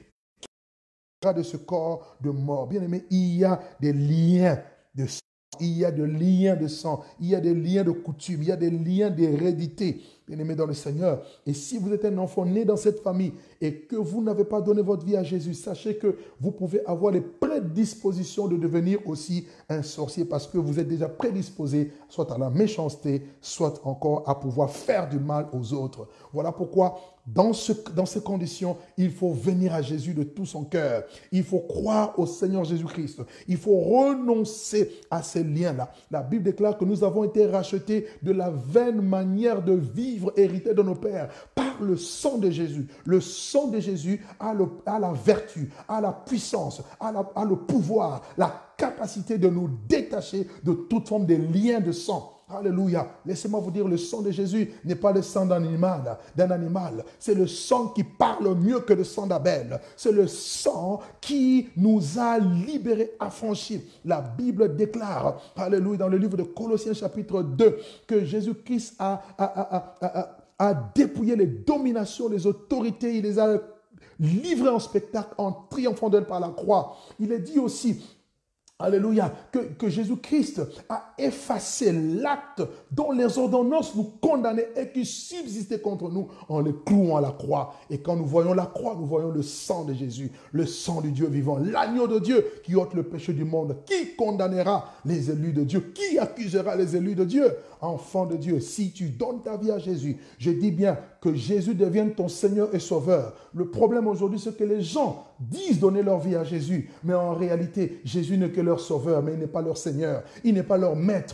de ce corps de mort. Bien aimé, il y a des liens de sang, il y a des liens de sang, il y a des liens de coutume, il y a des liens d'hérédité, bien aimé dans le Seigneur. Et si vous êtes un enfant né dans cette famille et que vous n'avez pas donné votre vie à Jésus, sachez que vous pouvez avoir les prédispositions de devenir aussi un sorcier parce que vous êtes déjà prédisposé soit à la méchanceté, soit encore à pouvoir faire du mal aux autres. Voilà pourquoi Dans, ce, dans ces conditions, il faut venir à Jésus de tout son cœur. Il faut croire au Seigneur Jésus-Christ. Il faut renoncer à ces liens-là. La Bible déclare que nous avons été rachetés de la vaine manière de vivre héritée de nos pères par le sang de Jésus. Le sang de Jésus a, le, a la vertu, a la puissance, a, la, a le pouvoir, la capacité de nous détacher de toute forme de lien de sang. Alléluia. Laissez-moi vous dire, le sang de Jésus n'est pas le sang d'un animal, d'un animal. C'est le sang qui parle mieux que le sang d'Abel. C'est le sang qui nous a libérés, affranchis. La Bible déclare, alléluia, dans le livre de Colossiens chapitre deux, que Jésus-Christ a, a, a, a, a, a dépouillé les dominations, les autorités, il les a livrées en spectacle en triomphant d'elles par la croix. Il est dit aussi, alléluia, que, que Jésus-Christ a effacé l'acte dont les ordonnances nous condamnaient et qui subsistait contre nous en les clouant à la croix. Et quand nous voyons la croix, nous voyons le sang de Jésus, le sang du Dieu vivant, l'agneau de Dieu qui ôte le péché du monde. Qui condamnera les élus de Dieu? Qui accusera les élus de Dieu? Enfant de Dieu, si tu donnes ta vie à Jésus, je dis bien que Jésus devienne ton Seigneur et Sauveur. Le problème aujourd'hui, c'est que les gens disent donner leur vie à Jésus, mais en réalité, Jésus n'est que leur Sauveur, mais il n'est pas leur Seigneur, il n'est pas leur Maître.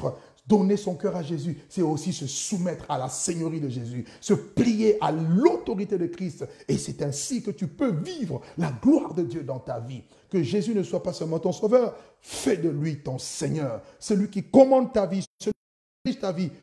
Donner son cœur à Jésus, c'est aussi se soumettre à la seigneurie de Jésus, se plier à l'autorité de Christ. Et c'est ainsi que tu peux vivre la gloire de Dieu dans ta vie. Que Jésus ne soit pas seulement ton sauveur, fais de lui ton Seigneur. Celui qui commande ta vie, celui qui dirige ta vie.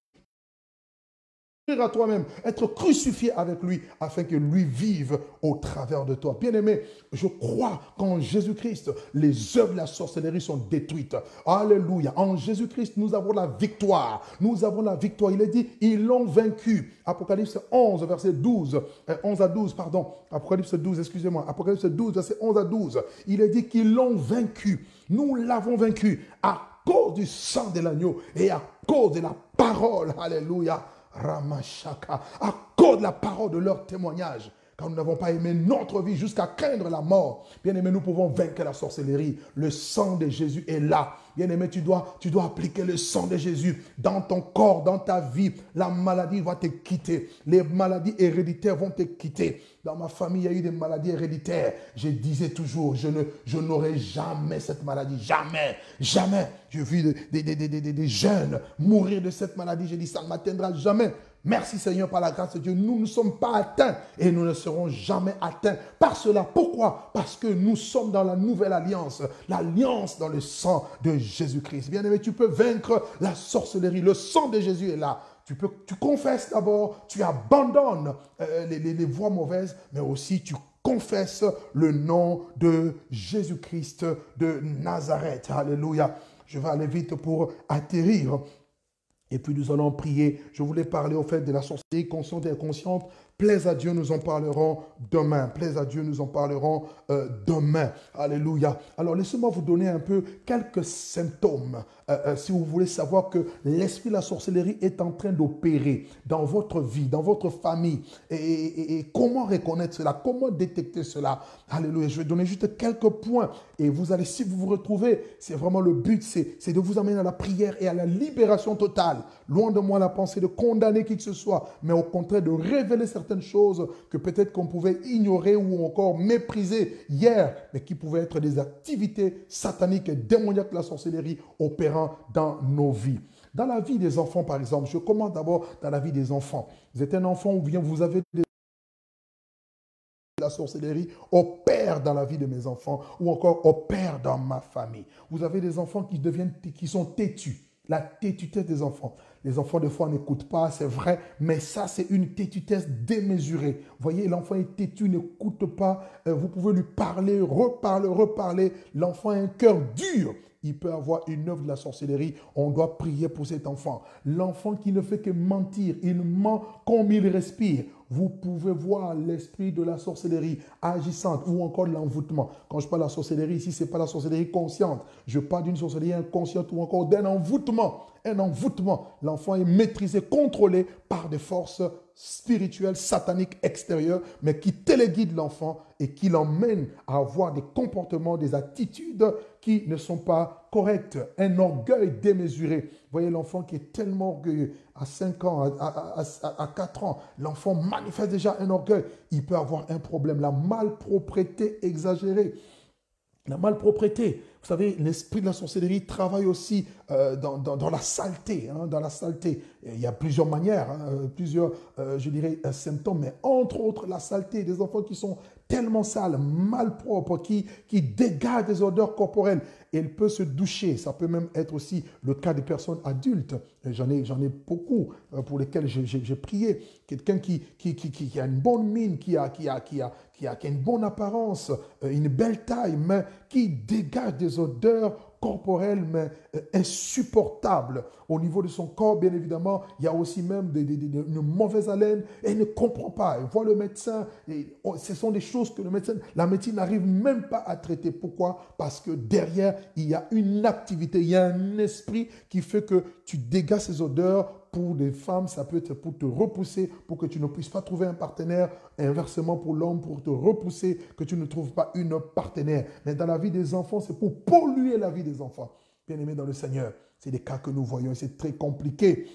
À toi-même, être crucifié avec lui afin que lui vive au travers de toi. Bien-aimé, je crois qu'en Jésus-Christ, les œuvres de la sorcellerie sont détruites. Alléluia. En Jésus-Christ, nous avons la victoire. Nous avons la victoire. Il est dit, ils l'ont vaincu. Apocalypse onze, verset douze, onze à douze, pardon. Apocalypse douze, excusez-moi. Apocalypse douze, verset onze à douze. Il est dit qu'ils l'ont vaincu. Nous l'avons vaincu à cause du sang de l'agneau et à cause de la parole. Alléluia. Ramashaka, à cause de la parole de leur témoignage, car nous n'avons pas aimé notre vie jusqu'à craindre la mort. Bien-aimé, nous pouvons vaincre la sorcellerie. Le sang de Jésus est là. Bien-aimé, tu dois, tu dois appliquer le sang de Jésus dans ton corps, dans ta vie. La maladie va te quitter. Les maladies héréditaires vont te quitter. Dans ma famille, il y a eu des maladies héréditaires. Je disais toujours, je, ne, je n'aurai jamais cette maladie. Jamais, jamais. J'ai vu des, des, des, des, des, des jeunes mourir de cette maladie. J'ai dit, ça ne m'atteindra jamais. Merci Seigneur, par la grâce de Dieu, nous ne sommes pas atteints et nous ne serons jamais atteints par cela. Pourquoi? Parce que nous sommes dans la nouvelle alliance, l'alliance dans le sang de Jésus-Christ. Bien-aimé, tu peux vaincre la sorcellerie. Le sang de Jésus est là. Tu, peux, tu confesses d'abord, tu abandonnes euh, les, les, les voies mauvaises, mais aussi tu confesses le nom de Jésus-Christ de Nazareth. Alléluia. Je vais aller vite pour atterrir. Et puis nous allons prier. Je voulais parler au fait de la sorcellerie consciente et inconsciente. Plaise à Dieu, nous en parlerons demain. Plaise à Dieu, nous en parlerons euh, demain. Alléluia. Alors, laissez-moi vous donner un peu quelques symptômes. Euh, euh, si vous voulez savoir que l'esprit de la sorcellerie est en train d'opérer dans votre vie, dans votre famille. Et, et, et comment reconnaître cela? Comment détecter cela? Alléluia. Je vais donner juste quelques points. Et vous allez, si vous vous retrouvez, c'est vraiment le but, c'est, c'est de vous amener à la prière et à la libération totale. Loin de moi la pensée de condamner qui que ce soit, mais au contraire de révéler certaines choses que peut-être qu'on pouvait ignorer ou encore mépriser hier, mais qui pouvaient être des activités sataniques et démoniaques de la sorcellerie opérant dans nos vies. Dans la vie des enfants, par exemple, je commence d'abord dans la vie des enfants. Vous êtes un enfant ou bien vous avez des... La sorcellerie opère dans la vie de mes enfants ou encore opère dans ma famille. Vous avez des enfants qui deviennent, qui sont têtus. La tétutesse des enfants. Les enfants, des fois, n'écoutent pas, c'est vrai, mais ça, c'est une tétutesse démesurée. Vous voyez, l'enfant est têtu, n'écoute pas. Euh, vous pouvez lui parler, reparler, reparler. L'enfant a un cœur dur. Il peut avoir une œuvre de la sorcellerie. On doit prier pour cet enfant. L'enfant qui ne fait que mentir, il ment comme il respire. Vous pouvez voir l'esprit de la sorcellerie agissante ou encore l'envoûtement. Quand je parle de la sorcellerie, ici, ce n'est pas la sorcellerie consciente. Je parle d'une sorcellerie inconsciente ou encore d'un envoûtement. Un envoûtement. L'enfant est maîtrisé, contrôlé par des forces spirituelles, sataniques extérieures, mais qui téléguident l'enfant et qui l'emmènent à avoir des comportements, des attitudes qui ne sont pas correctes. Un orgueil démesuré. Vous voyez l'enfant qui est tellement orgueilleux. À cinq ans, à, à, à, à quatre ans, l'enfant manifeste déjà un orgueil. Il peut avoir un problème. La malpropreté exagérée. La malpropreté. Vous savez, l'esprit de la sorcellerie travaille aussi euh, dans, dans, dans la saleté. Hein, dans la saleté. Et il y a plusieurs manières, hein, plusieurs, euh, je dirais, euh, symptômes, mais entre autres, la saleté. Des enfants qui sont tellement sales, malpropres, qui, qui dégagent des odeurs corporelles. Et il peut se doucher. Ça peut même être aussi le cas des personnes adultes. J'en ai, j'en ai beaucoup euh, pour lesquels j'ai, j'ai, j'ai prié. Quelqu'un qui, qui, qui, qui a une bonne mine, qui a, qui a, qui a, qui a, qui a une bonne apparence, euh, une belle taille, mais qui dégage des odeurs corporelles, mais euh, insupportables. Au niveau de son corps, bien évidemment, il y a aussi même des, des, des, une mauvaise haleine et il ne comprend pas. Il voit le médecin, et, oh, ce sont des choses que le médecin, la médecine n'arrive même pas à traiter. Pourquoi? Parce que derrière, il y a une activité, il y a un esprit qui fait que tu dégages ces odeurs. Pour des femmes, ça peut être pour te repousser, pour que tu ne puisses pas trouver un partenaire. Inversement pour l'homme, pour te repousser, que tu ne trouves pas une partenaire. Mais dans la vie des enfants, c'est pour polluer la vie des enfants. Bien-aimés dans le Seigneur, c'est des cas que nous voyons et c'est très compliqué.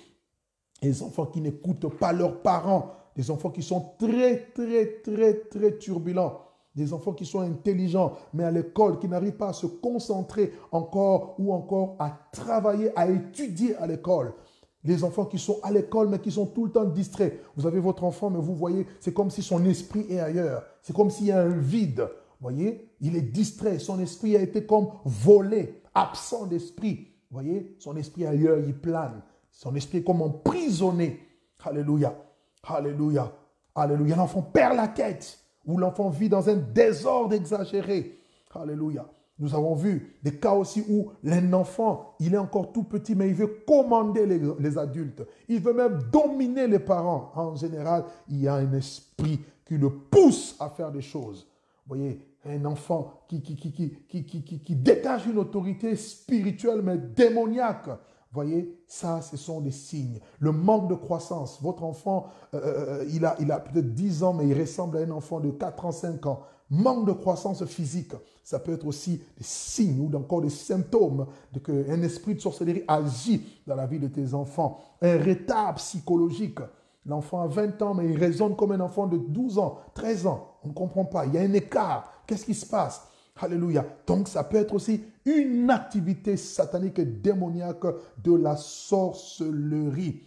Les enfants qui n'écoutent pas leurs parents, des enfants qui sont très, très, très, très turbulents. des enfants qui sont intelligents, mais à l'école, qui n'arrivent pas à se concentrer encore ou encore à travailler, à étudier à l'école. Les enfants qui sont à l'école, mais qui sont tout le temps distraits. Vous avez votre enfant, mais vous voyez, c'est comme si son esprit est ailleurs. C'est comme s'il y a un vide. Vous voyez, il est distrait. Son esprit a été comme volé, absent d'esprit. Vous voyez, son esprit ailleurs, il plane. Son esprit est comme emprisonné. Alléluia. Alléluia. Alléluia. L'enfant perd la tête. Ou l'enfant vit dans un désordre exagéré. Alléluia. Nous avons vu des cas aussi où un enfant, il est encore tout petit, mais il veut commander les, les adultes. Il veut même dominer les parents. En général, il y a un esprit qui le pousse à faire des choses. Vous voyez, un enfant qui, qui, qui, qui, qui, qui, qui, qui dégage une autorité spirituelle, mais démoniaque. Vous voyez, ça, ce sont des signes. Le manque de croissance. Votre enfant, euh, il a, il a peut-être dix ans, mais il ressemble à un enfant de quatre ans, cinq ans. Manque de croissance physique. Ça peut être aussi des signes ou encore des symptômes de qu'un esprit de sorcellerie agit dans la vie de tes enfants. Un retard psychologique. L'enfant a vingt ans, mais il raisonne comme un enfant de douze ans, treize ans. On ne comprend pas. Il y a un écart. Qu'est-ce qui se passe? Alléluia. Donc, ça peut être aussi une activité satanique et démoniaque de la sorcellerie.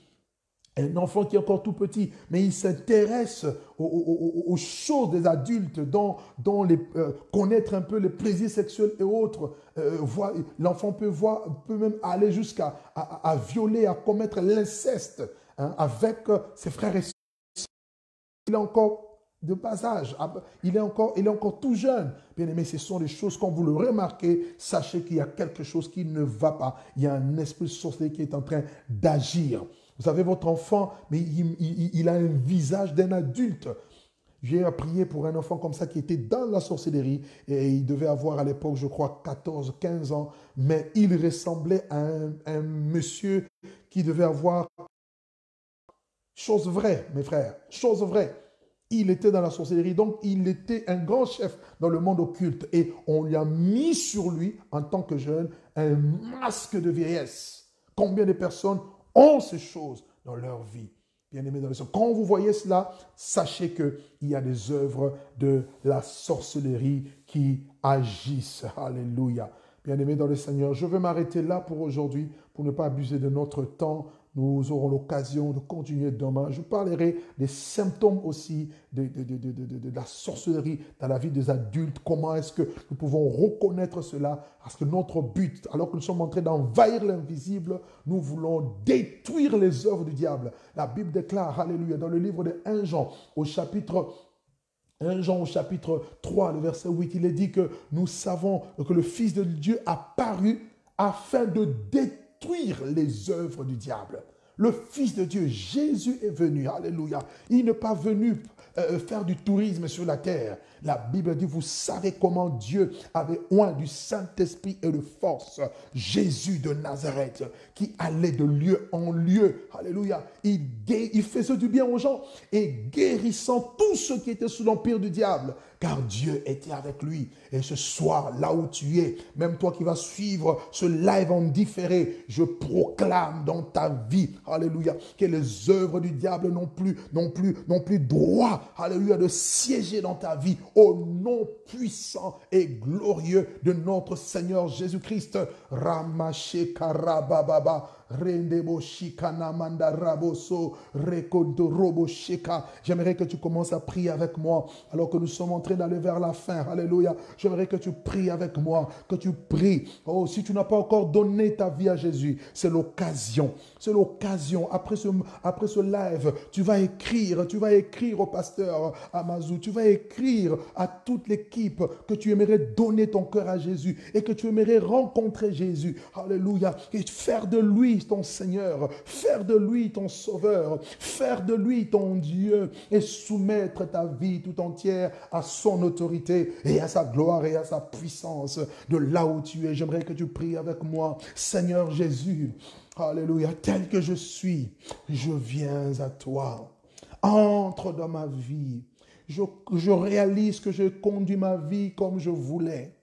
Un enfant qui est encore tout petit, mais il s'intéresse aux, aux, aux choses des adultes, dont, dont les, euh, connaître un peu les plaisirs sexuels et autres. Euh, L'enfant peut, voir, peut même aller jusqu'à à, à violer, à commettre l'inceste hein, avec euh, ses frères et sœurs. Il est encore de bas âge, il est encore, il est encore tout jeune. Bien aimé, ce sont des choses, quand vous le remarquez, sachez qu'il y a quelque chose qui ne va pas. Il y a un esprit sorcier qui est en train d'agir. Vous avez votre enfant, mais il, il, il a un visage d'un adulte. J'ai prié pour un enfant comme ça qui était dans la sorcellerie et il devait avoir à l'époque, je crois, quatorze, quinze ans, mais il ressemblait à un, un monsieur qui devait avoir chose vraie, mes frères, chose vraie. Il était dans la sorcellerie, donc il était un grand chef dans le monde occulte et on lui a mis sur lui, en tant que jeune, un masque de vieillesse. Combien de personnes ont ces choses dans leur vie? Bien-aimés dans le Seigneur, quand vous voyez cela, sachez qu'il y a des œuvres de la sorcellerie qui agissent. Alléluia. Bien-aimés dans le Seigneur, je vais m'arrêter là pour aujourd'hui, pour ne pas abuser de notre temps. Nous aurons l'occasion de continuer demain. Je parlerai des symptômes aussi de, de, de, de, de, de la sorcellerie dans la vie des adultes. Comment est-ce que nous pouvons reconnaître cela? Parce que notre but, alors que nous sommes en train d'envahir l'invisible, nous voulons détruire les œuvres du diable. La Bible déclare, alléluia, dans le livre de premier Jean, au chapitre premier Jean au chapitre trois, le verset huit, il est dit que nous savons que le Fils de Dieu a paru afin de détruire les œuvres du diable. Le Fils de Dieu, Jésus est venu, alléluia. Il n'est pas venu euh, faire du tourisme sur la terre. La Bible dit, vous savez comment Dieu avait oint du Saint-Esprit et de force Jésus de Nazareth, qui allait de lieu en lieu. Alléluia. Il, il faisait du bien aux gens et guérissant tous ceux qui étaient sous l'empire du diable, car Dieu était avec lui. Et ce soir, là où tu es, même toi qui vas suivre ce live en différé, je proclame dans ta vie, alléluia, que les œuvres du diable n'ont plus, n'ont plus, n'ont plus droit, alléluia, de siéger dans ta vie. Au nom puissant et glorieux de notre Seigneur Jésus-Christ. Ramache karabababa. Rendebo shikana manda raboso rekondo robo shika. J'aimerais que tu commences à prier avec moi alors que nous sommes en train d'aller vers la fin. Alléluia. J'aimerais que tu pries avec moi, que tu pries. Oh, si tu n'as pas encore donné ta vie à Jésus, c'est l'occasion. C'est l'occasion. Après ce, après ce live, tu vas écrire, tu vas écrire au pasteur Amazou, tu vas écrire à toute l'équipe que tu aimerais donner ton cœur à Jésus et que tu aimerais rencontrer Jésus. Alléluia. Et faire de lui ton Seigneur, faire de lui ton Sauveur, faire de lui ton Dieu et soumettre ta vie tout entière à son autorité et à sa gloire et à sa puissance de là où tu es. J'aimerais que tu pries avec moi. Seigneur Jésus, alléluia, tel que je suis, je viens à toi. Entre dans ma vie. Je, je réalise que je conduis ma vie comme je voulais.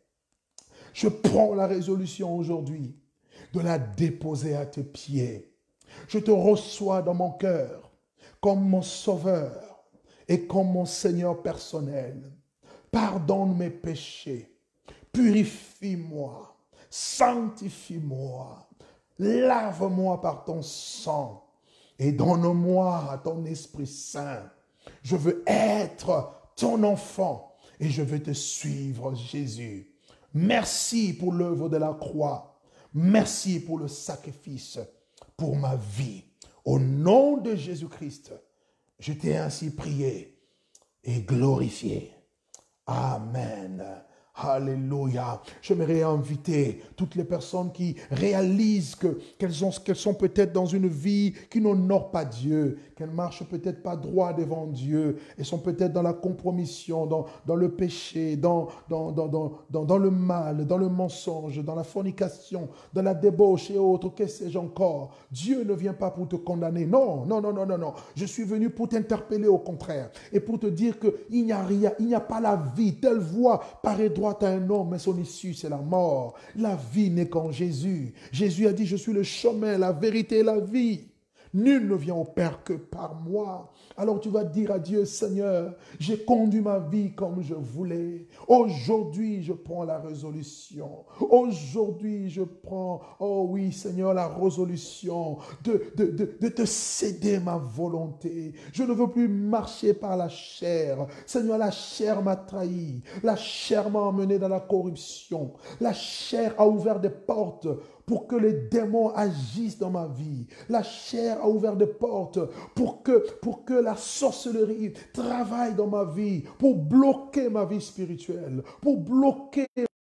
Je prends la résolution aujourd'hui de la déposer à tes pieds. Je te reçois dans mon cœur comme mon sauveur et comme mon Seigneur personnel. pardonne mes péchés, purifie-moi, sanctifie-moi, lave-moi par ton sang et donne-moi ton Esprit Saint. Je veux être ton enfant et je veux te suivre, Jésus. Merci pour l'œuvre de la croix. Merci pour le sacrifice, pour ma vie. Au nom de Jésus-Christ, je t'ai ainsi prié et glorifié. Amen. Alléluia. J'aimerais inviter toutes les personnes qui réalisent que, qu'elles, ont, qu'elles sont peut-être dans une vie qui n'honore pas Dieu, qu'elles ne marchent peut-être pas droit devant Dieu, elles sont peut-être dans la compromission, dans, dans le péché, dans, dans, dans, dans, dans, dans le mal, dans le mensonge, dans la fornication, dans la débauche et autres, que sais-je encore. Dieu ne vient pas pour te condamner. Non, non, non, non, non, non. Je suis venu pour t'interpeller au contraire et pour te dire qu'il n'y a rien, il n'y a pas la vie. Telle voie paraît droite à un homme, mais son issue, c'est la mort. La vie n'est qu'en Jésus. Jésus a dit, je suis le chemin, la vérité et la vie. Nul ne vient au Père que par moi. Alors tu vas dire à Dieu, Seigneur, j'ai conduit ma vie comme je voulais. Aujourd'hui, je prends la résolution. Aujourd'hui, je prends, oh oui, Seigneur, la résolution de, de, de, de te céder ma volonté. Je ne veux plus marcher par la chair. Seigneur, la chair m'a trahi. La chair m'a emmené dans la corruption. La chair a ouvert des portes pour que les démons agissent dans ma vie. La chair a ouvert des portes pour que, pour que la sorcellerie travaille dans ma vie, pour bloquer ma vie spirituelle, pour bloquer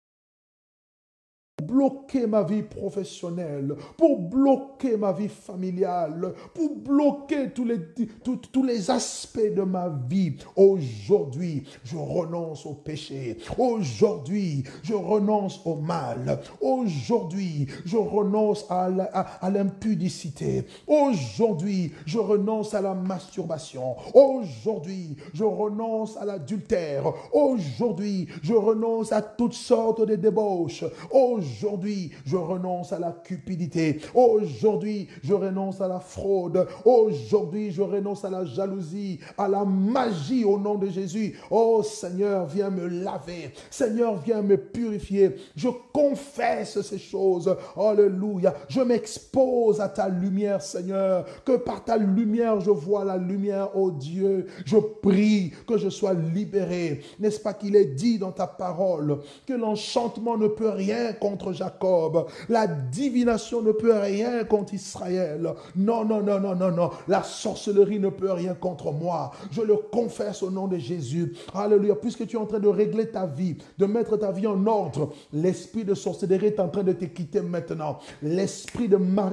bloquer ma vie professionnelle, pour bloquer ma vie familiale, pour bloquer tous les, tous, tous les aspects de ma vie. Aujourd'hui, je renonce au péché. Aujourd'hui, je renonce au mal. Aujourd'hui, je renonce à, la, à, à l'impudicité. Aujourd'hui, je renonce à la masturbation. Aujourd'hui, je renonce à l'adultère. Aujourd'hui, je renonce à toutes sortes de débauches. Aujourd'hui, je renonce à la cupidité. Aujourd'hui, je renonce à la fraude. Aujourd'hui, je renonce à la jalousie, à la magie au nom de Jésus. Oh Seigneur, viens me laver. Seigneur, viens me purifier. Je confesse ces choses. Alléluia. Je m'expose à ta lumière, Seigneur. Que par ta lumière, je vois la lumière, oh Dieu. Je prie que je sois libéré. N'est-ce pas qu'il est dit dans ta parole que l'enchantement ne peut rien contre Jacob. La divination ne peut rien contre Israël. Non, non, non, non, non, non. La sorcellerie ne peut rien contre moi. Je le confesse au nom de Jésus. Alléluia. Puisque tu es en train de régler ta vie, de mettre ta vie en ordre, l'esprit de sorcellerie est en train de te quitter maintenant. L'esprit de mari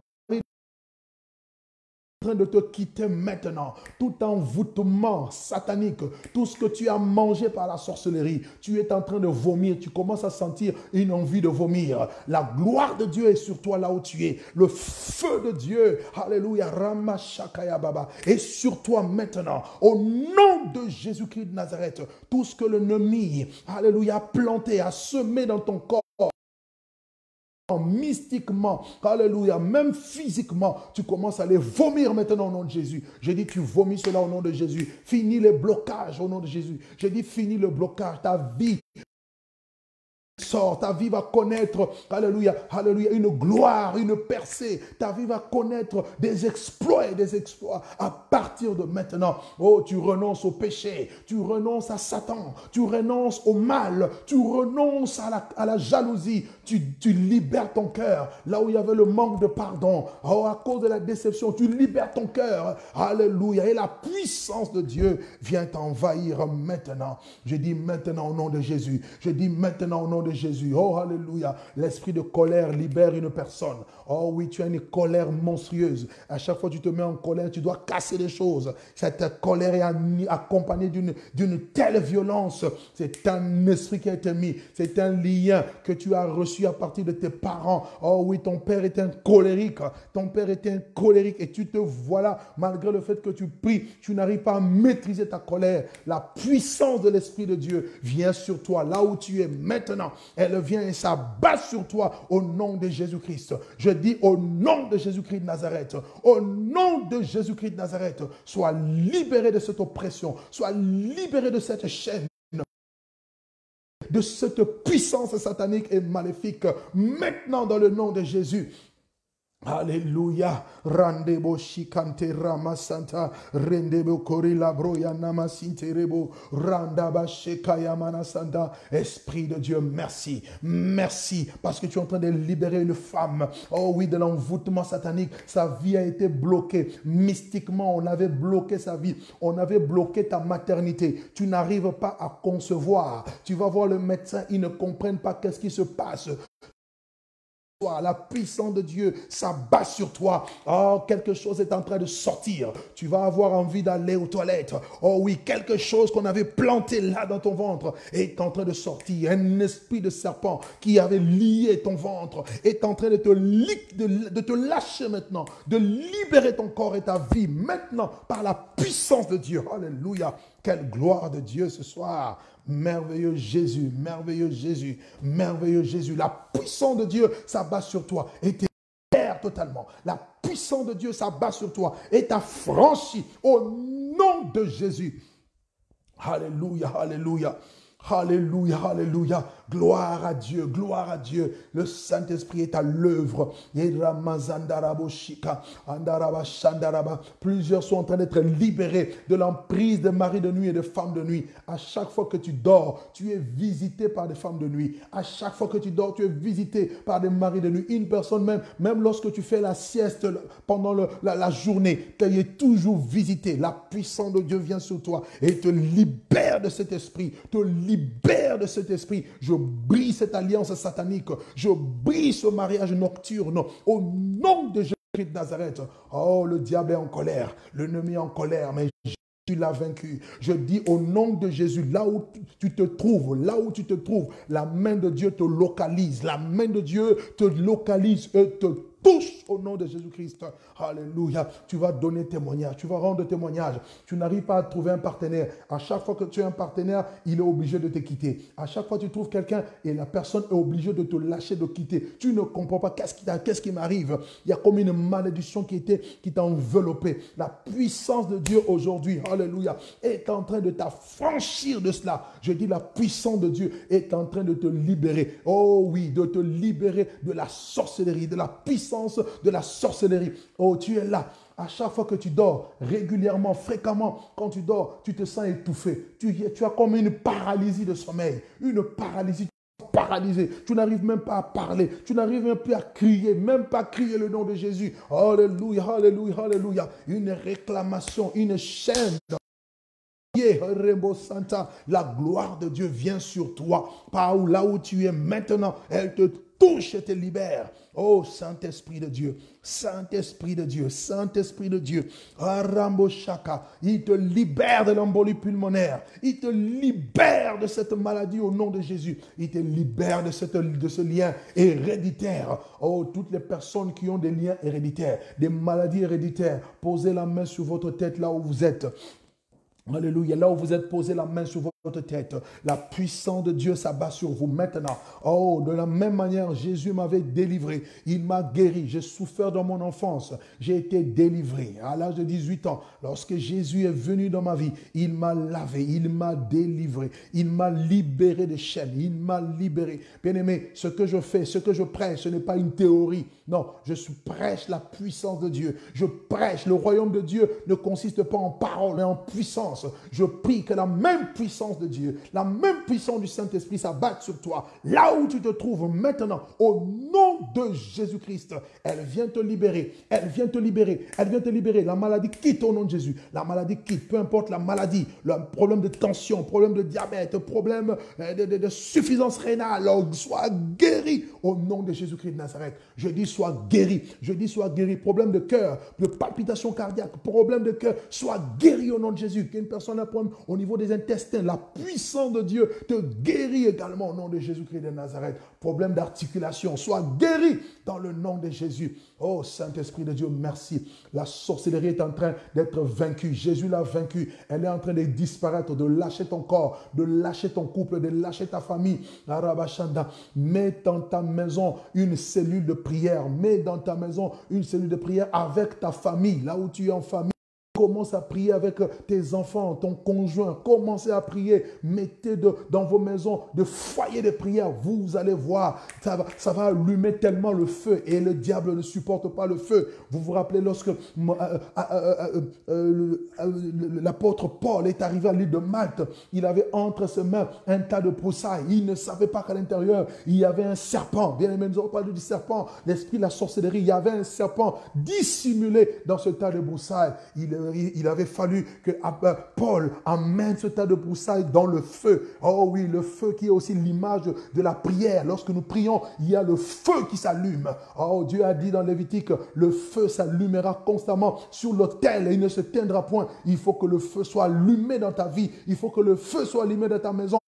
en train de te quitter maintenant. Tout envoûtement satanique, tout ce que tu as mangé par la sorcellerie, tu es en train de vomir, tu commences à sentir une envie de vomir. La gloire de Dieu est sur toi là où tu es. Le feu de Dieu, alléluia, Ramashakaya Baba, est sur toi maintenant. Au nom de Jésus-Christ de Nazareth, tout ce que l'ennemi, alléluia, a planté, a semé dans ton corps, mystiquement, alléluia, même physiquement, tu commences à les vomir maintenant au nom de Jésus. J'ai dit, tu vomis cela au nom de Jésus. Finis les blocages au nom de Jésus. J'ai dit, finis le blocage. Ta vie sort, ta vie va connaître, alléluia, alléluia, une gloire, une percée. Ta vie va connaître des exploits et des exploits à partir de maintenant. Oh, tu renonces au péché, tu renonces à Satan, tu renonces au mal, tu renonces à la, à la jalousie, tu, tu libères ton cœur. Là où il y avait le manque de pardon, oh, à cause de la déception, tu libères ton cœur. Alléluia. Et la puissance de Dieu vient t'envahir maintenant. Je dis maintenant au nom de Jésus. Je dis maintenant au nom de Jésus. Oh, alléluia. L'esprit de colère libère une personne. Oh oui, tu as une colère monstrueuse. À chaque fois que tu te mets en colère, tu dois casser des choses. Cette colère est accompagnée d'une, d'une telle violence. C'est un esprit qui a été mis. C'est un lien que tu as reçu à partir de tes parents. Oh oui, ton père était un colérique. Ton père était un colérique et tu te vois là, malgré le fait que tu pries, tu n'arrives pas à maîtriser ta colère. La puissance de l'Esprit de Dieu vient sur toi, là où tu es maintenant. Elle vient et s'abat sur toi au nom de Jésus-Christ. Je dis au nom de Jésus-Christ de Nazareth, au nom de Jésus-Christ de Nazareth, sois libéré de cette oppression, sois libéré de cette chaîne. de cette puissance satanique et maléfique maintenant dans le nom de Jésus. Alléluia. Randebo shikante ramasanta. Rendebo korila broya namasinterebo. Randaba shekaya manasanta. Esprit de Dieu, merci. Merci. Parce que tu es en train de libérer une femme. Oh oui, de l'envoûtement satanique. Sa vie a été bloquée. Mystiquement, on avait bloqué sa vie. On avait bloqué ta maternité. Tu n'arrives pas à concevoir. Tu vas voir le médecin, ils ne comprennent pas qu'est-ce qui se passe. La puissance de Dieu s'abat sur toi. Oh, quelque chose est en train de sortir. Tu vas avoir envie d'aller aux toilettes. Oh oui, quelque chose qu'on avait planté là dans ton ventre est en train de sortir. Un esprit de serpent qui avait lié ton ventre est en train de te, de, de te lâcher maintenant, de libérer ton corps et ta vie maintenant par la puissance de Dieu. Alléluia. Quelle gloire de Dieu ce soir. Merveilleux Jésus, merveilleux Jésus, merveilleux Jésus. La puissance de Dieu s'abat sur toi et te libère totalement. La puissance de Dieu s'abat sur toi et t'affranchit au nom de Jésus. Alléluia, alléluia. Alléluia, alléluia. Gloire à Dieu, gloire à Dieu. Le Saint-Esprit est à l'œuvre. Plusieurs sont en train d'être libérés de l'emprise de maris de nuit et de femmes de nuit. À chaque fois que tu dors, tu es visité par des femmes de nuit. À chaque fois que tu dors, tu es visité par des maris de nuit. Une personne même, même lorsque tu fais la sieste pendant le, la, la journée, tu es toujours visité. La puissance de Dieu vient sur toi et te libère de cet esprit, te libère de cet esprit. Je brise cette alliance satanique. Je brise ce mariage nocturne au nom de Jésus-Christ de Nazareth. Oh, le diable est en colère, l'ennemi est en colère, mais tu l'as vaincu. Je dis au nom de Jésus, là où tu te trouves, là où tu te trouves, la main de Dieu te localise. La main de Dieu te localise et te touche au nom de Jésus-Christ. Alléluia. Tu vas donner témoignage. Tu vas rendre témoignage. Tu n'arrives pas à trouver un partenaire. À chaque fois que tu as un partenaire, il est obligé de te quitter. À chaque fois que tu trouves quelqu'un et la personne est obligée de te lâcher, de quitter. Tu ne comprends pas qu'est-ce qui, qu'est-ce qui m'arrive. Il y a comme une malédiction qui était, qui t'a enveloppé. La puissance de Dieu aujourd'hui, alléluia, est en train de t'affranchir de cela. Je dis la puissance de Dieu est en train de te libérer. Oh oui, de te libérer de la sorcellerie, de la puissance de la sorcellerie. Oh, tu es là. À chaque fois que tu dors, régulièrement, fréquemment, quand tu dors, tu te sens étouffé. Tu, tu as comme une paralysie de sommeil. Une paralysie paralysé. Tu n'arrives même pas à parler. Tu n'arrives même plus à crier. Même pas à crier le nom de Jésus. Alléluia, alléluia, alléluia. Une réclamation, une chaîne. La gloire de Dieu vient sur toi. Par où, là où tu es maintenant, elle te touche et te libère. Oh, Saint-Esprit de Dieu, Saint-Esprit de Dieu, Saint-Esprit de Dieu, Arambo Shaka, il te libère de l'embolie pulmonaire, il te libère de cette maladie au nom de Jésus, il te libère de, cette, de ce lien héréditaire. Oh, toutes les personnes qui ont des liens héréditaires, des maladies héréditaires, posez la main sur votre tête là où vous êtes. Alléluia, là où vous êtes, posez la main sur votre tête. La puissance de Dieu s'abat sur vous maintenant. Oh, de la même manière, Jésus m'avait délivré. Il m'a guéri. J'ai souffert dans mon enfance. J'ai été délivré. À l'âge de dix-huit ans, lorsque Jésus est venu dans ma vie, il m'a lavé, il m'a délivré, il m'a libéré des chaînes, il m'a libéré. Bien-aimé, ce que je fais, ce que je prêche, ce n'est pas une théorie. Non, je prêche la puissance de Dieu. Je prêche. Le royaume de Dieu ne consiste pas en parole, mais en puissance. Je prie que la même puissance de Dieu, la même puissance du Saint-Esprit s'abatte sur toi, là où tu te trouves maintenant, au nom de Jésus-Christ. Elle vient te libérer, elle vient te libérer, elle vient te libérer. La maladie quitte au nom de Jésus. La maladie quitte, peu importe la maladie, le problème de tension, problème de diabète, problème de, de, de suffisance rénale, sois guéri au nom de Jésus-Christ de Nazareth. Je dis sois guéri, je dis sois guéri. Problème de cœur, de palpitation cardiaque, problème de cœur, sois guéri au nom de Jésus. Qu'une personne a un problème au niveau des intestins, la puissance de Dieu te guérit également au nom de Jésus-Christ de Nazareth. Problème d'articulation, sois guéri dans le nom de Jésus. Oh Saint-Esprit de Dieu, merci. La sorcellerie est en train d'être vaincue. Jésus l'a vaincue. Elle est en train de disparaître, de lâcher ton corps, de lâcher ton couple, de lâcher ta famille. Mets dans ta maison une cellule de prière. Mets dans ta maison une cellule de prière avec ta famille, là où tu es en famille. Commence à prier avec tes enfants, ton conjoint. Commencez à prier. Mettez de, dans vos maisons de foyers de prière. Vous, vous allez voir, ça va, ça va allumer tellement le feu et le diable ne supporte pas le feu. Vous vous rappelez lorsque euh, euh, euh, euh, euh, l'apôtre Paul est arrivé à l'île de Malte, il avait entre ses mains un tas de broussailles. Il ne savait pas qu'à l'intérieur, il y avait un serpent. Bien aimé, nous avons parlé du serpent, l'esprit de la sorcellerie. Il y avait un serpent dissimulé dans ce tas de broussailles. Il, il, il avait fallu que euh, Paul amène ce tas de broussailles dans le feu. Oh oui, le feu qui est aussi l'image de la prière. Lorsque nous prions, il y a le feu qui s'allume. Oh, Dieu a dit dans Lévitique, le feu s'allumera constamment sur l'autel et il ne se tiendra point. Il faut que le feu soit allumé dans ta vie. Il faut que le feu soit allumé dans ta maison.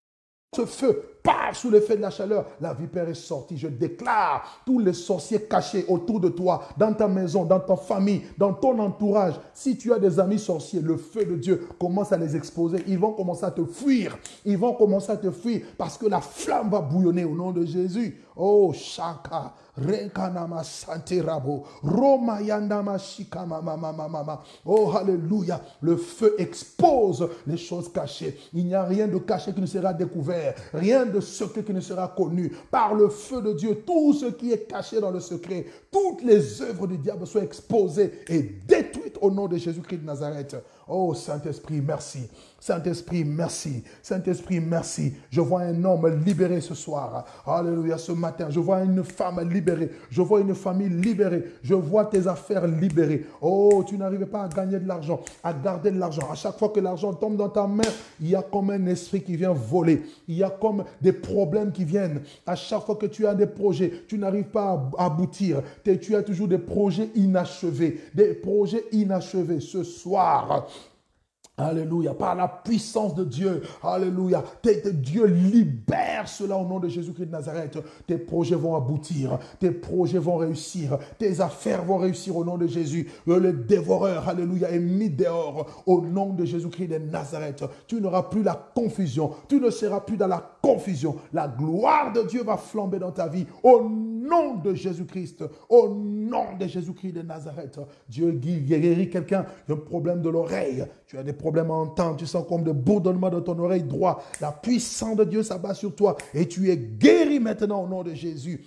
Ce feu, paf, sous l'effet de la chaleur, la vipère est sortie. Je déclare tous les sorciers cachés autour de toi, dans ta maison, dans ta famille, dans ton entourage. Si tu as des amis sorciers, le feu de Dieu commence à les exposer. Ils vont commencer à te fuir. Ils vont commencer à te fuir parce que la flamme va bouillonner au nom de Jésus. Oh, Shaka, Renkanama Santerabo, Romayandama Shikama Mama Mama. Oh, alléluia. Le feu expose les choses cachées. Il n'y a rien de caché qui ne sera découvert. Rien de secret qui ne sera connu. Par le feu de Dieu, tout ce qui est caché dans le secret, toutes les œuvres du diable soient exposées et détruites au nom de Jésus-Christ de Nazareth. Oh, Saint-Esprit, merci. Saint-Esprit, merci. Saint-Esprit, merci. Je vois un homme libéré ce soir. Alléluia, ce matin. Je vois une femme libérée. Je vois une famille libérée. Je vois tes affaires libérées. Oh, tu n'arrives pas à gagner de l'argent, à garder de l'argent. À chaque fois que l'argent tombe dans ta main, il y a comme un esprit qui vient voler. Il y a comme des problèmes qui viennent. À chaque fois que tu as des projets, tu n'arrives pas à aboutir. Tu as toujours des projets inachevés. Des projets inachevés. Ce soir, alléluia, par la puissance de Dieu, alléluia, Dieu libère cela au nom de Jésus-Christ de Nazareth. Tes projets vont aboutir, tes projets vont réussir, tes affaires vont réussir au nom de Jésus. Le dévoreur, alléluia, est mis dehors au nom de Jésus-Christ de Nazareth. Tu n'auras plus la confusion, tu ne seras plus dans la confusion. La gloire de Dieu va flamber dans ta vie au nom de Jésus-Christ, au nom de Jésus-Christ de Nazareth. Dieu guérit quelqu'un qui a un problème de l'oreille. Tu as des problèmes à entendre, tu sens comme des bourdonnements dans ton oreille droite. La puissance de Dieu s'abat sur toi et tu es guéri maintenant au nom de Jésus.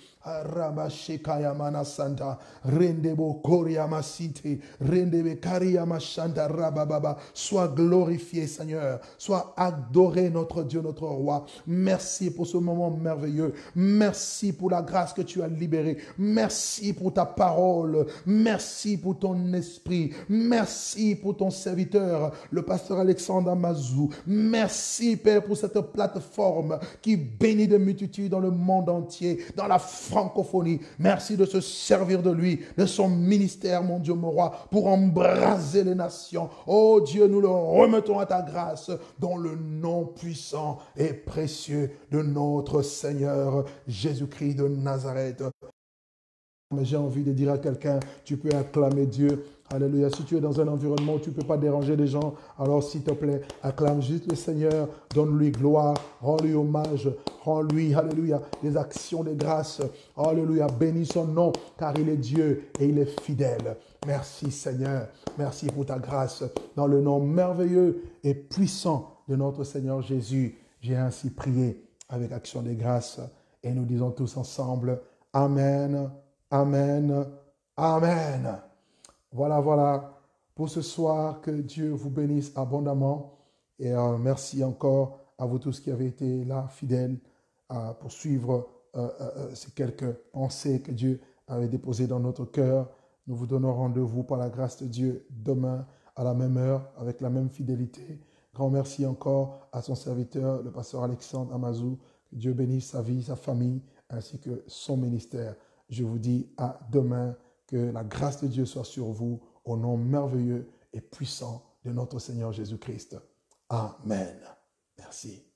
Sois glorifié, Seigneur. Sois adoré, notre Dieu, notre roi. Merci pour ce moment merveilleux. Merci pour la grâce que tu as libérée. Merci pour ta parole. Merci pour ton esprit. Merci pour ton serviteur, le pasteur Alexandre Amazou. Merci, Père, pour cette plateforme qui bénit de multitudes dans le monde entier, dans la francophonie. Merci de se servir de lui, de son ministère, mon Dieu, mon roi, pour embraser les nations. Oh Dieu, nous le remettons à ta grâce dans le nom puissant et précieux de notre Seigneur Jésus-Christ de Nazareth. Mais j'ai envie de dire à quelqu'un, tu peux acclamer Dieu. Alléluia. Si tu es dans un environnement où tu ne peux pas déranger les gens, alors s'il te plaît, acclame juste le Seigneur, donne-lui gloire, rends-lui hommage, rends-lui, alléluia, des actions de grâce. Alléluia. Bénis son nom, car il est Dieu et il est fidèle. Merci Seigneur. Merci pour ta grâce. Dans le nom merveilleux et puissant de notre Seigneur Jésus, j'ai ainsi prié avec action de grâce. Et nous disons tous ensemble, Amen. Amen, Amen. Voilà, voilà, pour ce soir, que Dieu vous bénisse abondamment. Et euh, merci encore à vous tous qui avez été là, fidèles, euh, pour suivre euh, euh, ces quelques pensées que Dieu avait déposées dans notre cœur. Nous vous donnons rendez-vous par la grâce de Dieu demain à la même heure, avec la même fidélité. Grand merci encore à son serviteur, le pasteur Alexandre Amazou. Que Dieu bénisse sa vie, sa famille, ainsi que son ministère. Je vous dis à demain, que la grâce de Dieu soit sur vous au nom merveilleux et puissant de notre Seigneur Jésus-Christ. Amen. Merci.